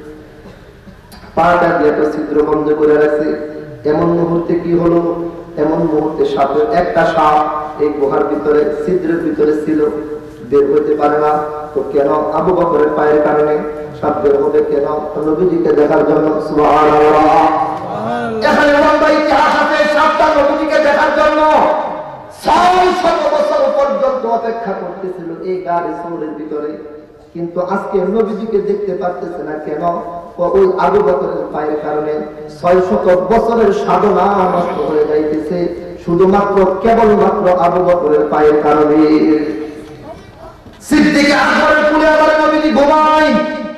পাটা দিয়ে একটা ছিদ্র বন্ধ করে রাখছে। এমন মুহূর্তে কি হলো? এমন মুহূর্তে সাপের একটা সাপ এই গুহার ভিতরে ছিদ্রের ভিতরে ছিল, বের হতে পারে না। তো কেন? আবু বকরের পায়ের কারণে। সাপ বের হবে কেন? নবীজিকে দেখার জন্য। সুবহানাল্লাহ। এখানে লম্বা ইতিহাস আছে, সাপটা নবীজিকে দেখার জন্য ছয় শত বছর পর্যন্ত অপেক্ষা করতেছিল এই গাড়ি সৌরের ভিতরে, কিন্তু আজকে নবীজিকে দেখতে পারতেছে না। কেন? ওই আবু বকরের পায়ের কারণে। ছয় শত বছরের সাধনা নষ্ট হয়ে যাইতেছে শুধুমাত্র কেবলমাত্র আবু বকরের পায়ের কারণে। সিদ্দিক আকবরের কুলে আবার নবীজি ঘুমায়,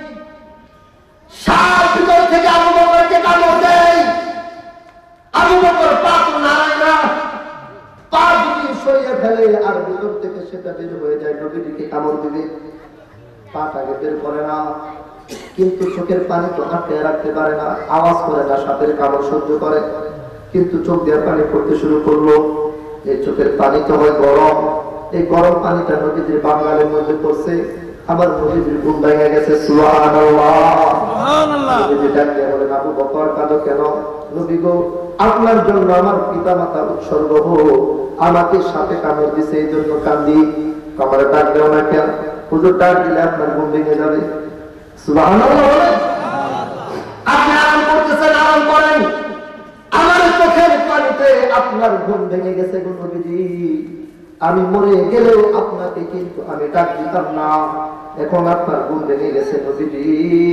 সাপ ভিতর থেকে আবু বকরকে কামড় দেয়, আবু বকর পা নাড়ায় না, পা যদি সরিয়ে ফেলে আর ভিতর থেকে সেটা বের হয়ে যায়, নবীজিকে কামড় দিবে, পাটাকে বের করে না। কিন্তু চোখের পানি তো আটকে রাখতে পারে না, আওয়াজ করে না, সাপের কামড় সহ্য করে, কিন্তু চোখ দিয়ে পানি পড়তে শুরু করলো। এই চোখের পানি তো হয় গরম, এই গরম পানিটা নবীজির বাংলার মধ্যে পড়ছে, আমার নবীজির ঘুম ভেঙে গেছে। সুবহানাল্লাহ। সুবহানাল্লাহ। নবীজি ডাকতে বলেন, আবু বকর কাঁদো কেন? নবী গো, আপনার জন্য আমার পিতা মাতা উৎসর্গ হোক, আমাকে সাপে কামড় দিছে এই জন্য কান্দি। কামড়ে ডাক দেও না কেন? হুজুর ডাক দিলে আপনার ঘুম ভেঙে যাবে। সুবহানাল্লাহ। আপনি আরাম করতেছেন, আরাম করেন, আমার চোখের পানিতে আপনার ঘুম ভেঙে গেছে গো নবীজি। আমি মরে গেলেও আপনাকে কিন্তু আমি ডাক দিতাম না, এখন আপনার ঘুম ভেঙে গেছে নবীজি।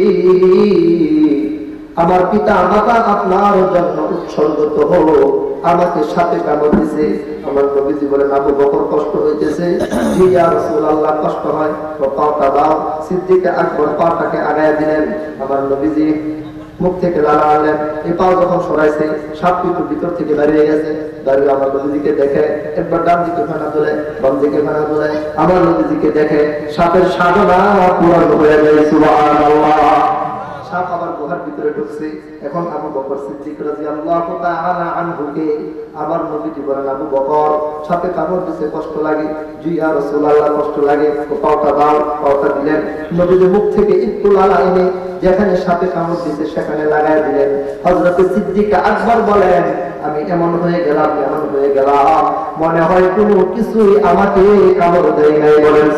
আমার পিতা মাতা আপনার জন্য উৎসর্গত হলো, আমাকে সাথে কামড় দিছে। আমার নবীজি বলেন, আবু বকর কষ্ট হইতেছে? জি ইয়া রাসূলুল্লাহ, কষ্ট হয়। তো পাটা দাও। সিদ্দিক আকবর পাটাকে আগায় দিলেন, আমার নবীজি মুখ থেকে লালা আনলেন। এই পাও যখন সরাইছে, সাপ কিন্তু ভিতর থেকে বেরিয়ে গেছে। দাঁড়িয়ে আমার নবীজিকে দেখে একবার ডান দিকে ফেনা তোলে, বাম দিকে ফেনা তোলে, আমার নবীজিকে দেখে সাপের সাধনা পূরণ হয়ে যায়। সুবহানাল্লাহ। সাপ আবার গুহার ভিতরে ঢুকছে। এখন আবু বকর সিদ্দিক রাদিয়াল্লাহু তাআলা আনহুকে আমার নবীজি বলেন, আবু বকর সাপে কামড় দিছে, কষ্ট লাগে? জি ইয়া রাসূলুল্লাহ, কষ্ট লাগে। তো পাওটা দাও। পাওটা দিলেন। নবীজি মুখ থেকে একটু লালা এনে যেখানে সাপে কামড় দিছে সেখানে লাগায় দিলেন। হযরত সিদ্দিক আকবর বলেন, আমি এমন হয়ে গেলাম, এমন হয়ে গেলাম, মনে হয় কোনো কিছুই আমাকে কামড় দেয় নাই। বলেন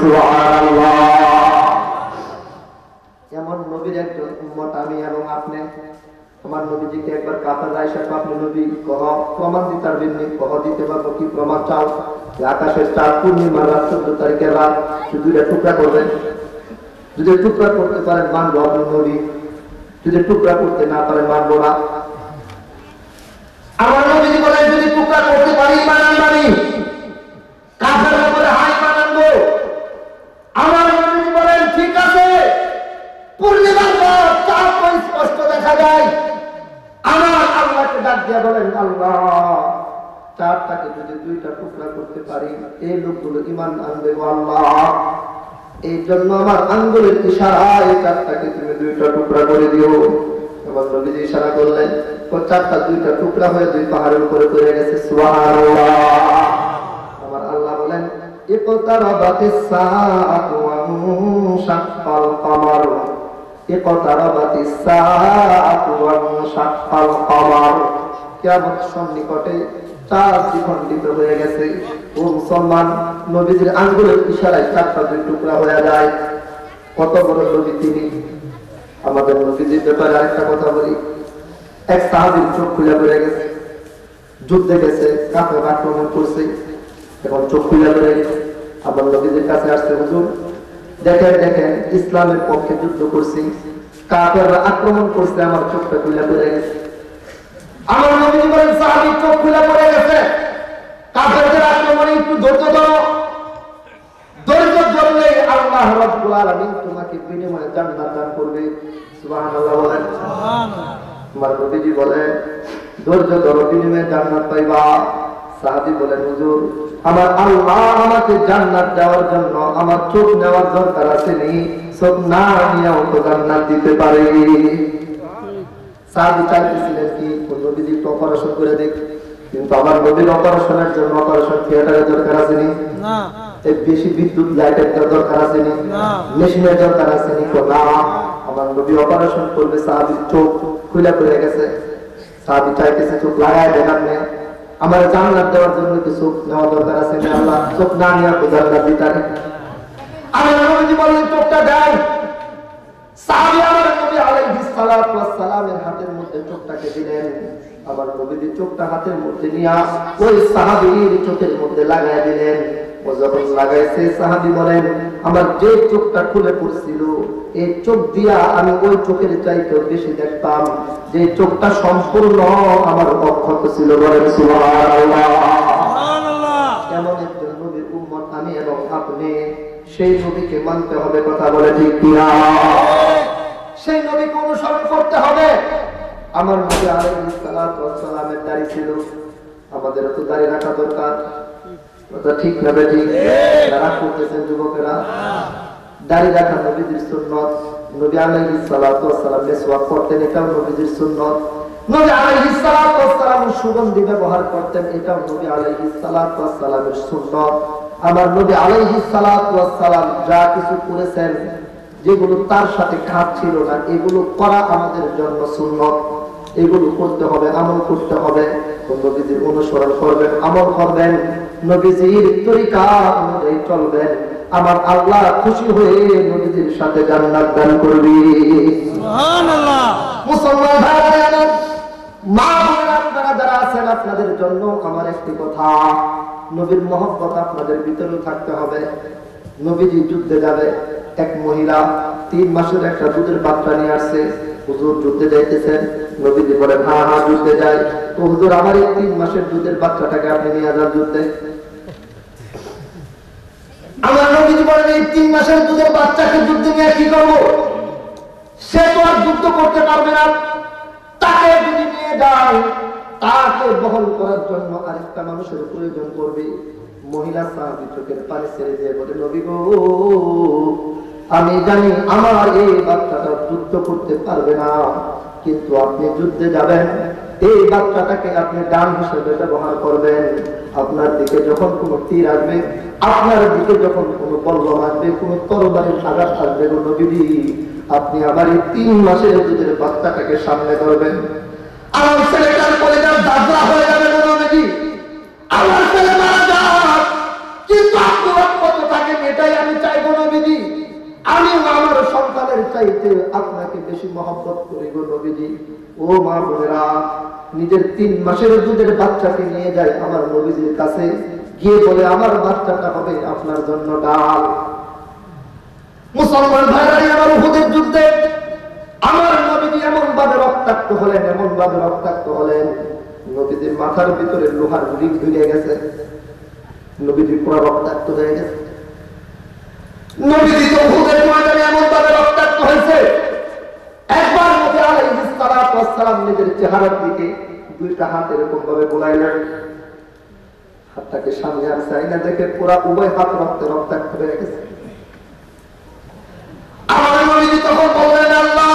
সুবহানাল্লাহ। এমন নবীর একজন উম্মত আমি এবং আপনি। আমার নবীজিকে একবার কাফের আয়েশা আপনি নবী কহ প্রমাণ দিতে পারবেন নি? কহ দিতে পারবো, কি প্রমাণ চাও? আকাশের চাঁদ পূর্ণিমার রাত চোদ্দ তারিখের রাত দুইটা টুকরা করবেন, যদি টুকরা করতে পারেন মানবো আপনি নবী, যদি টুকরা করতে না পারেন মানবো না। আমার নবীজি বলেন যদি টুকরা করতে পারি ইমান আনবানি, কাফের বলে হাই ইমান আনবো। আমার নবীজি বলেন ঠিক আছে, পূর্ণিমার রাত চাঁদ স্পষ্ট দেখা যায়। আমার আল্লাহকে ডাক দিয়ে বলেন আল্লাহ চারটাকে যদি দুইটা টুকরা করতে পারি এই লোকগুলো ইমান আনবে গো আল্লাহ। এই জন্য আমার আঙ্গুলের ইশারায় চারটাকে তুমি দুইটা টুকরা করে দিও। আমার নবীজি ইশারা করলেন, ও চারটা দুইটা টুকরা হয়ে দুই পাহাড়ের উপরে পড়ে গেছে। সুবহানাল্লাহ। আমার আল্লাহ বলেন ইকতারাবাতিস সাআতু ওয়া মুশাক্কাল কমার, ইকতারাবাতিস সাআতু ওয়া মুশাক্কাল কমার। কিয়ামত সন্নিকটে, চাঁদ দ্বিখণ্ডিত হয়ে গেছে। ও মুসলমান, নবীজির আঙ্গুলের ইশারায় চারটা দুই টুকরা হয়ে যায়। কত বড় নবী তিনি। আমাদের নবীজির ব্যাপারে আরেকটা কথা বলি, এক সাহাবীর চোখ খুলে পড়ে গেছে, যুদ্ধে গেছে, কাফের আক্রমণ করছে, এখন চোখ খুলে পড়ে গেছে। আমার নবীজির কাছে আসছে, হুজুর দেখেন দেখেন ইসলামের পক্ষে যুদ্ধ করছি, কাফেররা আক্রমণ করছে, আমার চোখটা খুলে পড়ে গেছে। আমার নবীজি বলেন সাহাবীর চোখ খুলে পড়ে গেছে, কাফেরদের আক্রমণে একটু ধৈর্য ধরো, ধৈর্য ধরলে আল্লাহ রাব্বুল আলামিন তোমাকে বিনিময়ে জান্নাত দান করবে। সুবহানাল্লাহ বলেন। সুবহানাল্লাহ। আমার নবীজি বলেন ধৈর্য ধরো, বিনিময়ে জান্নাত পাইবা। সাহাবী বলেন হুজুর আমার আল্লাহ আমাকে জান্নাত দেওয়ার জন্য আমার চোখ নেওয়ার দরকার আছে নি? চোখ না নিয়েও তো জান্নাত দিতে পারে। সাহাবী চাইতেছিলেন কি নবীজি একটু অপারেশন করে দেখ, কিন্তু আমার নবীর অপারেশনের জন্য অপারেশন থিয়েটারের দরকার আছে নি? না। এই বেশি বিদ্যুৎ লাইটের দরকার আছে নি? না। মেশিনের দরকার আছে নি? না। আমার নবী অপারেশন করবে, সাহাবীর চোখ খুলে পড়ে গেছে। সাহাবী চাইতেছে চোখ লাগায় দেন আপনি, আমার জান্নাত দেওয়ার জন্য কি চোখ নেওয়া দরকার আছে না? আল্লাহ চোখ না নিয়ে তো জান্নাত দিতে পারে। আমার নবীজি বললেন চোখটা দেন। সাহাবী আমার নবী আলাইহিস সালাতু ওয়াস সালামের হাতের মধ্যে চোখটাকে দিলেন। আমার নবীজি চোখটা হাতের মধ্যে নিয়ে ওই সাহাবীর চোখের মধ্যে লাগায় দিলেন। ও যখন লাগাইছে সাহাবী বলেন আমার যে চোখটা খুলে পড়ছিল এই চোখ দিয়া আমি ওই চোখের চাইতে বেশি দেখতাম, যে চোখটা সম্পূর্ণ আমার অক্ষত ছিল। বলেন সুবহানাল্লাহ। সুবহানাল্লাহ। এমন একজন নবীর উম্মত আমি এবং আপনি, সেই নবীকে মানতে হবে। কথা বলে ঠিক কিনা? সেই নবীকে অনুসরণ করতে হবে। আমার নবী আলাইহিস সালাতু ওয়াস সালামের দাড়ি ছিল, আমাদেরও তো দাড়ি রাখা দরকার। কথা ঠিক না বেঠিক? যারা করতেছেন যুবকেরা, দাড়ি রাখা নবীজির সুন্নাত। নবী আলাইহিস সালাতু ওয়াস সালাম মিসওয়াক করতেন, এটাও নবীজির সুন্নাত। নবী আলাইহিস সালাতু ওয়াস সালাম সুগন্ধি ব্যবহার করতেন, এটাও নবী আলাইহিস সালাতু ওয়াস সালামের সুন্নাত। আমার নবী আলাইহিস সালাতু ওয়াস সালাম যা কিছু করেছেন যেগুলো তার সাথে খাপ ছিল না, এগুলো করা আমাদের জন্য সুন্নাত। এগুলো করতে হবে, আমল করতে হবে। নবীজির অনুসরণ করবেন, আমল করবেন, নবীজির তরিকা অনুযায়ী চলবেন। আমার আল্লাহ খুশি হয়ে নবীজির সাথে জান্নাত দান করবে। সুবহানাল্লাহ। মুসলমান ভাইরা, মা বোনেরা আপনারা যারা আছেন, আপনাদের জন্য আমার একটি কথা, নবীর মহব্বত আপনাদের ভিতরে থাকতে হবে। নবীজি যুদ্ধে যাবে, এক মহিলা তিন মাসের একটা দুধের বাচ্চা নিয়ে আসছে। হুজুর যুদ্ধে যাইতেছেন? নবীজি বলেন হ্যাঁ হ্যাঁ যুদ্ধে যাই। তো হুজুর আমার এই তিন মাসের দুধের বাচ্চাটাকে আপনি নিয়ে যান যুদ্ধে। আমার নবীজি বলেন এই তিন মাসের দুধের বাচ্চাকে যুদ্ধে নিয়ে কি করবো? সে তো আর যুদ্ধ করতে পারবে না, তাকে যদি নিয়ে যায় তাকে বহন করার জন্য আরেকটা মানুষের প্রয়োজন পড়বে। মহিলা সাহাবী চোখের পানি ছেড়ে দিয়ে বলে নবী গো আমি জানি আমার এই বাচ্চাটা যুদ্ধ করতে পারবে না, কিন্তু আপনি যুদ্ধে যাবেন, এই বাচ্চাটাকে আপনি ডান হিসেবে ব্যবহার করবেন। আপনার দিকে যখন কোনো তীর আসবে, আপনার দিকে যখন কোনো বল্লম আসবে, কোনো তরবারির আঘাত আসবে, নবীজি আপনি আবার এই তিন মাসের দুধের বাচ্চাটাকে সামনে করবেন। আমার ছেলেটার কলেজার দাদরা হয়ে যাবে নবীজি, আমার ছেলে মারা যাক, কিন্তু আপনার কত থাকে এটাই আমি চাইবো নবীজি। আমি আমার সন্তানের জীবনের চাইতে আপনাকে বেশি মহব্বত করি গো নবীজি। ও মা বোনেরা, নিজের তিন মাসের দুধের বাচ্চাকে নিয়ে যায় আমার নবীজির কাছে, গিয়ে বলে আমার বাচ্চাটা হবে আপনার জন্য ডাল। মুসলমান ভাইরাই, আমার উহুদের যুদ্ধে আমার নবীজি এমন ভাবে রক্তাক্ত হলেন, এমন ভাবে রক্তাক্ত হলেন, নবীজির মাথার ভিতরে লোহার রিং ঢুকে গেছে, নবীজি পুরো রক্তাক্ত হয়ে গেছে। নবীজি তো উহুদের ময়দানে এমন ভাবে রক্তাক্ত হয়েছে, একবার নবী আলাইহিস সালাতু ওয়াস সালাম নিজের চেহারার দিকে দুইটা হাত এরকম ভাবে বুলাইলেন, হাতটাকে সামনে আর চাইনা দেখে পুরো উভয় হাত রক্তে রক্তাক্ত হয়ে গেছে। আমার নবীজি তখন বললেন, আল্লাহ,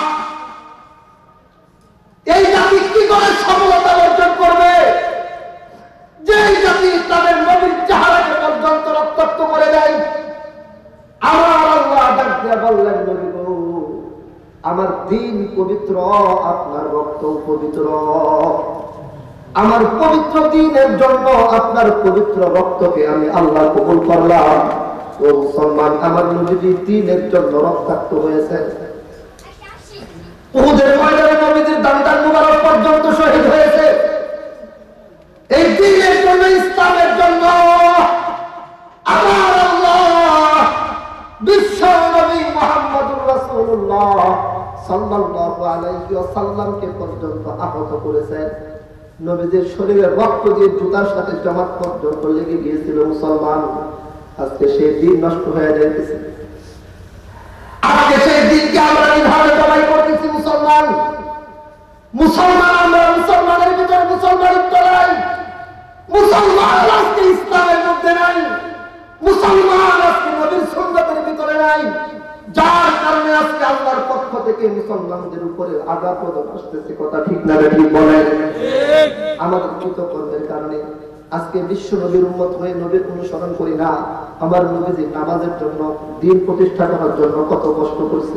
এই জাতি কি করে সফলতা অর্জন করবে, যে জাতি তাদের নবীর চেহারাকে পর্যন্ত রক্তাক্ত করে দেয়। আমার আল্লাহ ডাক দিয়ে বললেন, নবী গো, আমার দিন পবিত্র, আপনার রক্ত পবিত্র, আমার পবিত্র দিনের জন্য আপনার পবিত্র রক্তকে আমি আল্লাহ কবুল করলাম। ও মুসলমান, আমার নবীজি দিনের জন্য রক্তাক্ত হয়েছে। উহুদের ময়দানে নবীজির দান্দার মুবারক পর্যন্ত শহীদ হয়েছে এই দিনের জন্য, ইসলামের জন্য। আমার আল্লাহ বিশ্ব নবী মুহাম্মদুর রাসূলুল্লাহ সাল্লাল্লাহু আলাইহি ওয়াসাল্লামকে পর্যন্ত আহত করেছেন। নবীজির শরীরে রক্ত দিয়ে জুতার সাথে জমাট পর্যন্ত লেগে গিয়েছিল। মুসলমান, আজকে সেই দিন নষ্ট হয়ে যাইতেছে, আজকে সেই দিনকে আমরা কিভাবে জবাই করতেছি। মুসলমান মুসলমান আমরা মুসলমানের ভিতরে মুসলমানিত্ব নাই, মুসলমান আজকে ইসলামের মধ্যে নাই, মুসলমান আজকে নবীর সুন্নতের ভিতরে নাই, যার কারণে আজকে আল্লাহর পক্ষ থেকে মুসলমানদের উপরে আঘাত আসতেছে। কথা ঠিক না ঠিক বলেন? আমাদের কৃতকর্মের কারণে আজকে বিশ্ব নবীর উম্মত হয়ে নবীর অনুসরণ করি না। আমার নবীজি নামাজের জন্য, দিন প্রতিষ্ঠা করার জন্য কত কষ্ট করছে।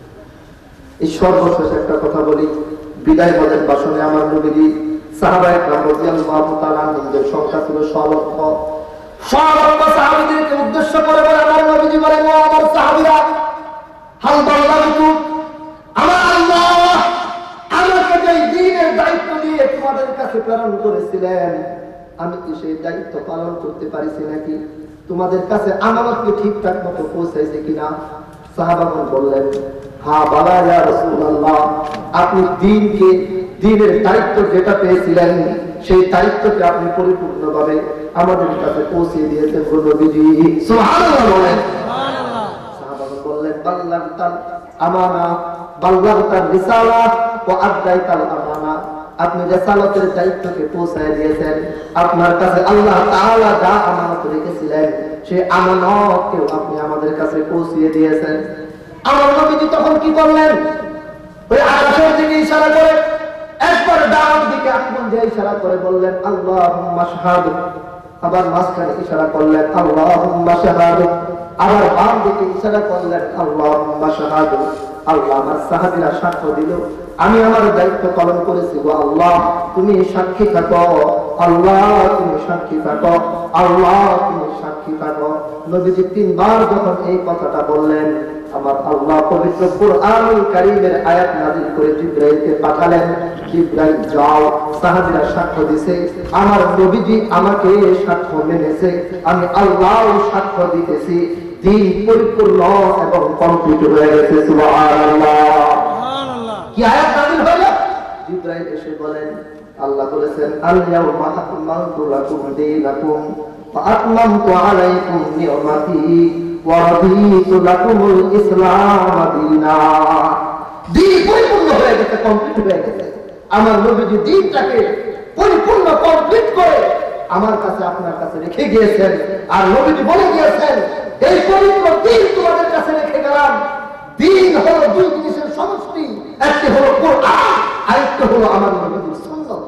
এই সর্বশেষ একটা কথা বলি, বিদায় বলেন ভাষণে আমার নবীজি সাহাবায়ে কেরাম রাদিয়াল্লাহু তাআলা আনহুদের সংখ্যা ছিল ষোলশ। ষোলশ সাহাবীদেরকে উদ্দেশ্য করে বলে আমার নবীজি বলেন, ও আমার সাহাবীরা, হাল বাল্লাগতু, আমার আল্লাহ আমাকে যে দ্বীনের দায়িত্ব দিয়ে তোমাদের কাছে প্রেরণ করেছিলেন, আমি কি সেই দায়িত্ব পালন করতে পারিছি নাকি? তোমাদের কাছে আমানতকে ঠিকঠাক মতো পৌঁছাইছে কিনা? সাহাবাগণ বললেন, হ্যাঁ বালা ইয়া রাসূলুল্লাহ, আপনি দ্বীনকে, দ্বীনের দায়িত্ব যেটা পেয়েছিলেন সেই দায়িত্বকে আপনি পরিপূর্ণভাবে আমাদের কাছে পৌঁছে দিয়েছেন গো নবীজি। সুবহানাল্লাহ বলেন। সুবহানাল্লাহ। সাহাবাগণ বললেন, বাল্লাগতাল আমানা, বাল্লাগতাল রিসালাহ ওয়া আদাইতাল আমানা, আপনি রিসালাতের দায়িত্বকে পৌঁছায় দিয়েছেন। আপনার কাছে আল্লাহ তাআলা যা আমানত রেখেছিলেন সেই আমানতকেও আপনি আমাদের কাছে পৌঁছিয়ে দিয়েছেন। আমার নবীজি তখন কি করলেন? ওই আকাশের দিকে ইশারা করে, একবার ডান দিকে আঙ্গুল দিয়ে ইশারা করে বললেন, আল্লাহুম্মা শাহাদু, আবার মাঝখানে ইশারা করলেন, আল্লাহুম্মা শাহাদু, আবার বাম দিকে ইশারা করলেন, আল্লাহুম্মা শাহাদু। আল্লাহ আমার সাহাবীরা সাক্ষ্য দিল, আমি আমার দায়িত্ব পালন করেছি গো আল্লাহ, তুমি সাক্ষী থাকো, আল্লাহ তুমি সাক্ষী থাকো, আল্লাহ তুমি সাক্ষী থাকো। নবীজি তিনবার যখন এই কথাটা বললেন, আমার আল্লাহ পবিত্র কুরআনুল কারীমের আয়াত নাযিল করে জিবরাইলকে পাঠালেন, জিবরাইল যাও, সাহাবীরা সাক্ষ্য দিয়েছে, আমার নবীজি আমাকে সাক্ষ্য মেনেছে, আমি আল্লাহ সাক্ষ্য দিতেছি, দিন পরিপূর্ণ এবং কমপ্লিট হয়ে গেছে। সুবহানাল্লাহ। সুবহানাল্লাহ। কি আয়াত নাযিল হলো? জিবরাইল এসে বলেন, আল্লাহ বলেছেন, আল ইয়াউমা আকমালতু লাকুম দীনাকুম ওয়া আতমামতু আলাইকুম নি'মাতি ওয়া রাদিতু লাকুমুল ইসলাম দীনা। দিন পরিপূর্ণ হয়ে গেছে, কমপ্লিট হয়ে গেছে। আমার নবীজি দিনটাকে পরিপূর্ণ কমপ্লিট করে আমার কাছে আপনার কাছে রেখে গিয়েছেন। আর নবীজি বলে গিয়েছেন, এই পবিত্র দিন তোমাদের কাছে রেখে গেলাম। দিন হলো দুই জিনিসের সমষ্টি, একটি হলো কোরআন, আরেকটি হলো আমার নবীর সুন্নাত।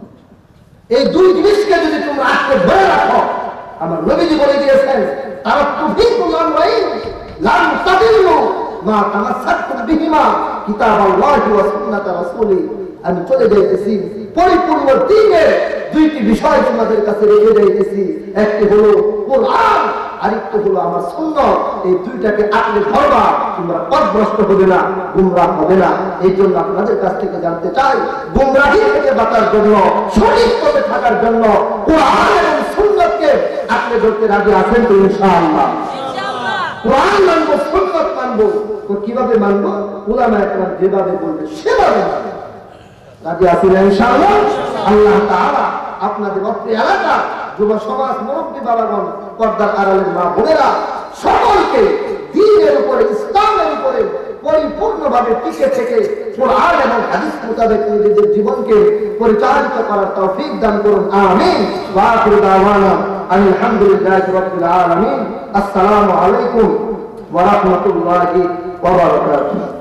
এই দুই জিনিসকে যদি তোমরা আঁকড়ে ধরে রাখো, আমার নবীজি বলে দিয়েছেন, তারাক্তু ফীকুম আমরাইন লান তাদিল্লু মা তামাসসাকতুম বিহিমা কিতাবাল্লাহি ওয়া সুন্নাত রাসূলি। আমি চলে যাইতেছি পরিপূর্ণ দ্বীনের দুইটি বিষয় তোমাদের কাছে রেখে যাইতেছি, একটি হলো কোরআন, আরেকটা হলো আমার সুন্নাত। এই দুইটাকে আঁকড়ে ধরবা, তোমরা পথভ্রষ্ট হবে না, গুমরাহ হবে না। এই জন্য আপনাদের কাছ থেকে জানতে চাই, গুমরাহি থেকে বাঁচার জন্য, সঠিক পথে থাকার জন্য কোরআন এবং সুন্নাতকে আঁকড়ে ধরতে রাজি আছেন তো? ইনশাআল্লাহ কোরআন মানবো, সুন্নাত মানবো। তো কিভাবে মানবো? উলামায়ে কেরাম যেভাবে বলবে সেভাবে মানবো। রাজি আছেন ইনশাআল্লাহ? আল্লাহ তাআলা আপনাদের অত্র এলাকা যুব সমাজ, মুরব্বী বাবাগণ, পর্দার আড়ালের মা বোনেরা সকলকে দ্বীনের উপরে, ইসলামের উপরে পরিপূর্ণভাবে টিকে থেকে কোরআন এবং হাদিস মোতাবেক নিজেদের জীবনকে পরিচালিত করার তৌফিক দান করুন। আমিন। ওয়া আখিরু দাওয়ানা আলহামদুলিল্লাহি রাব্বিল আলামিন। আসসালামু আলাইকুম ওয়া রাহমাতুল্লাহি ওয়া বারাকাতুহু।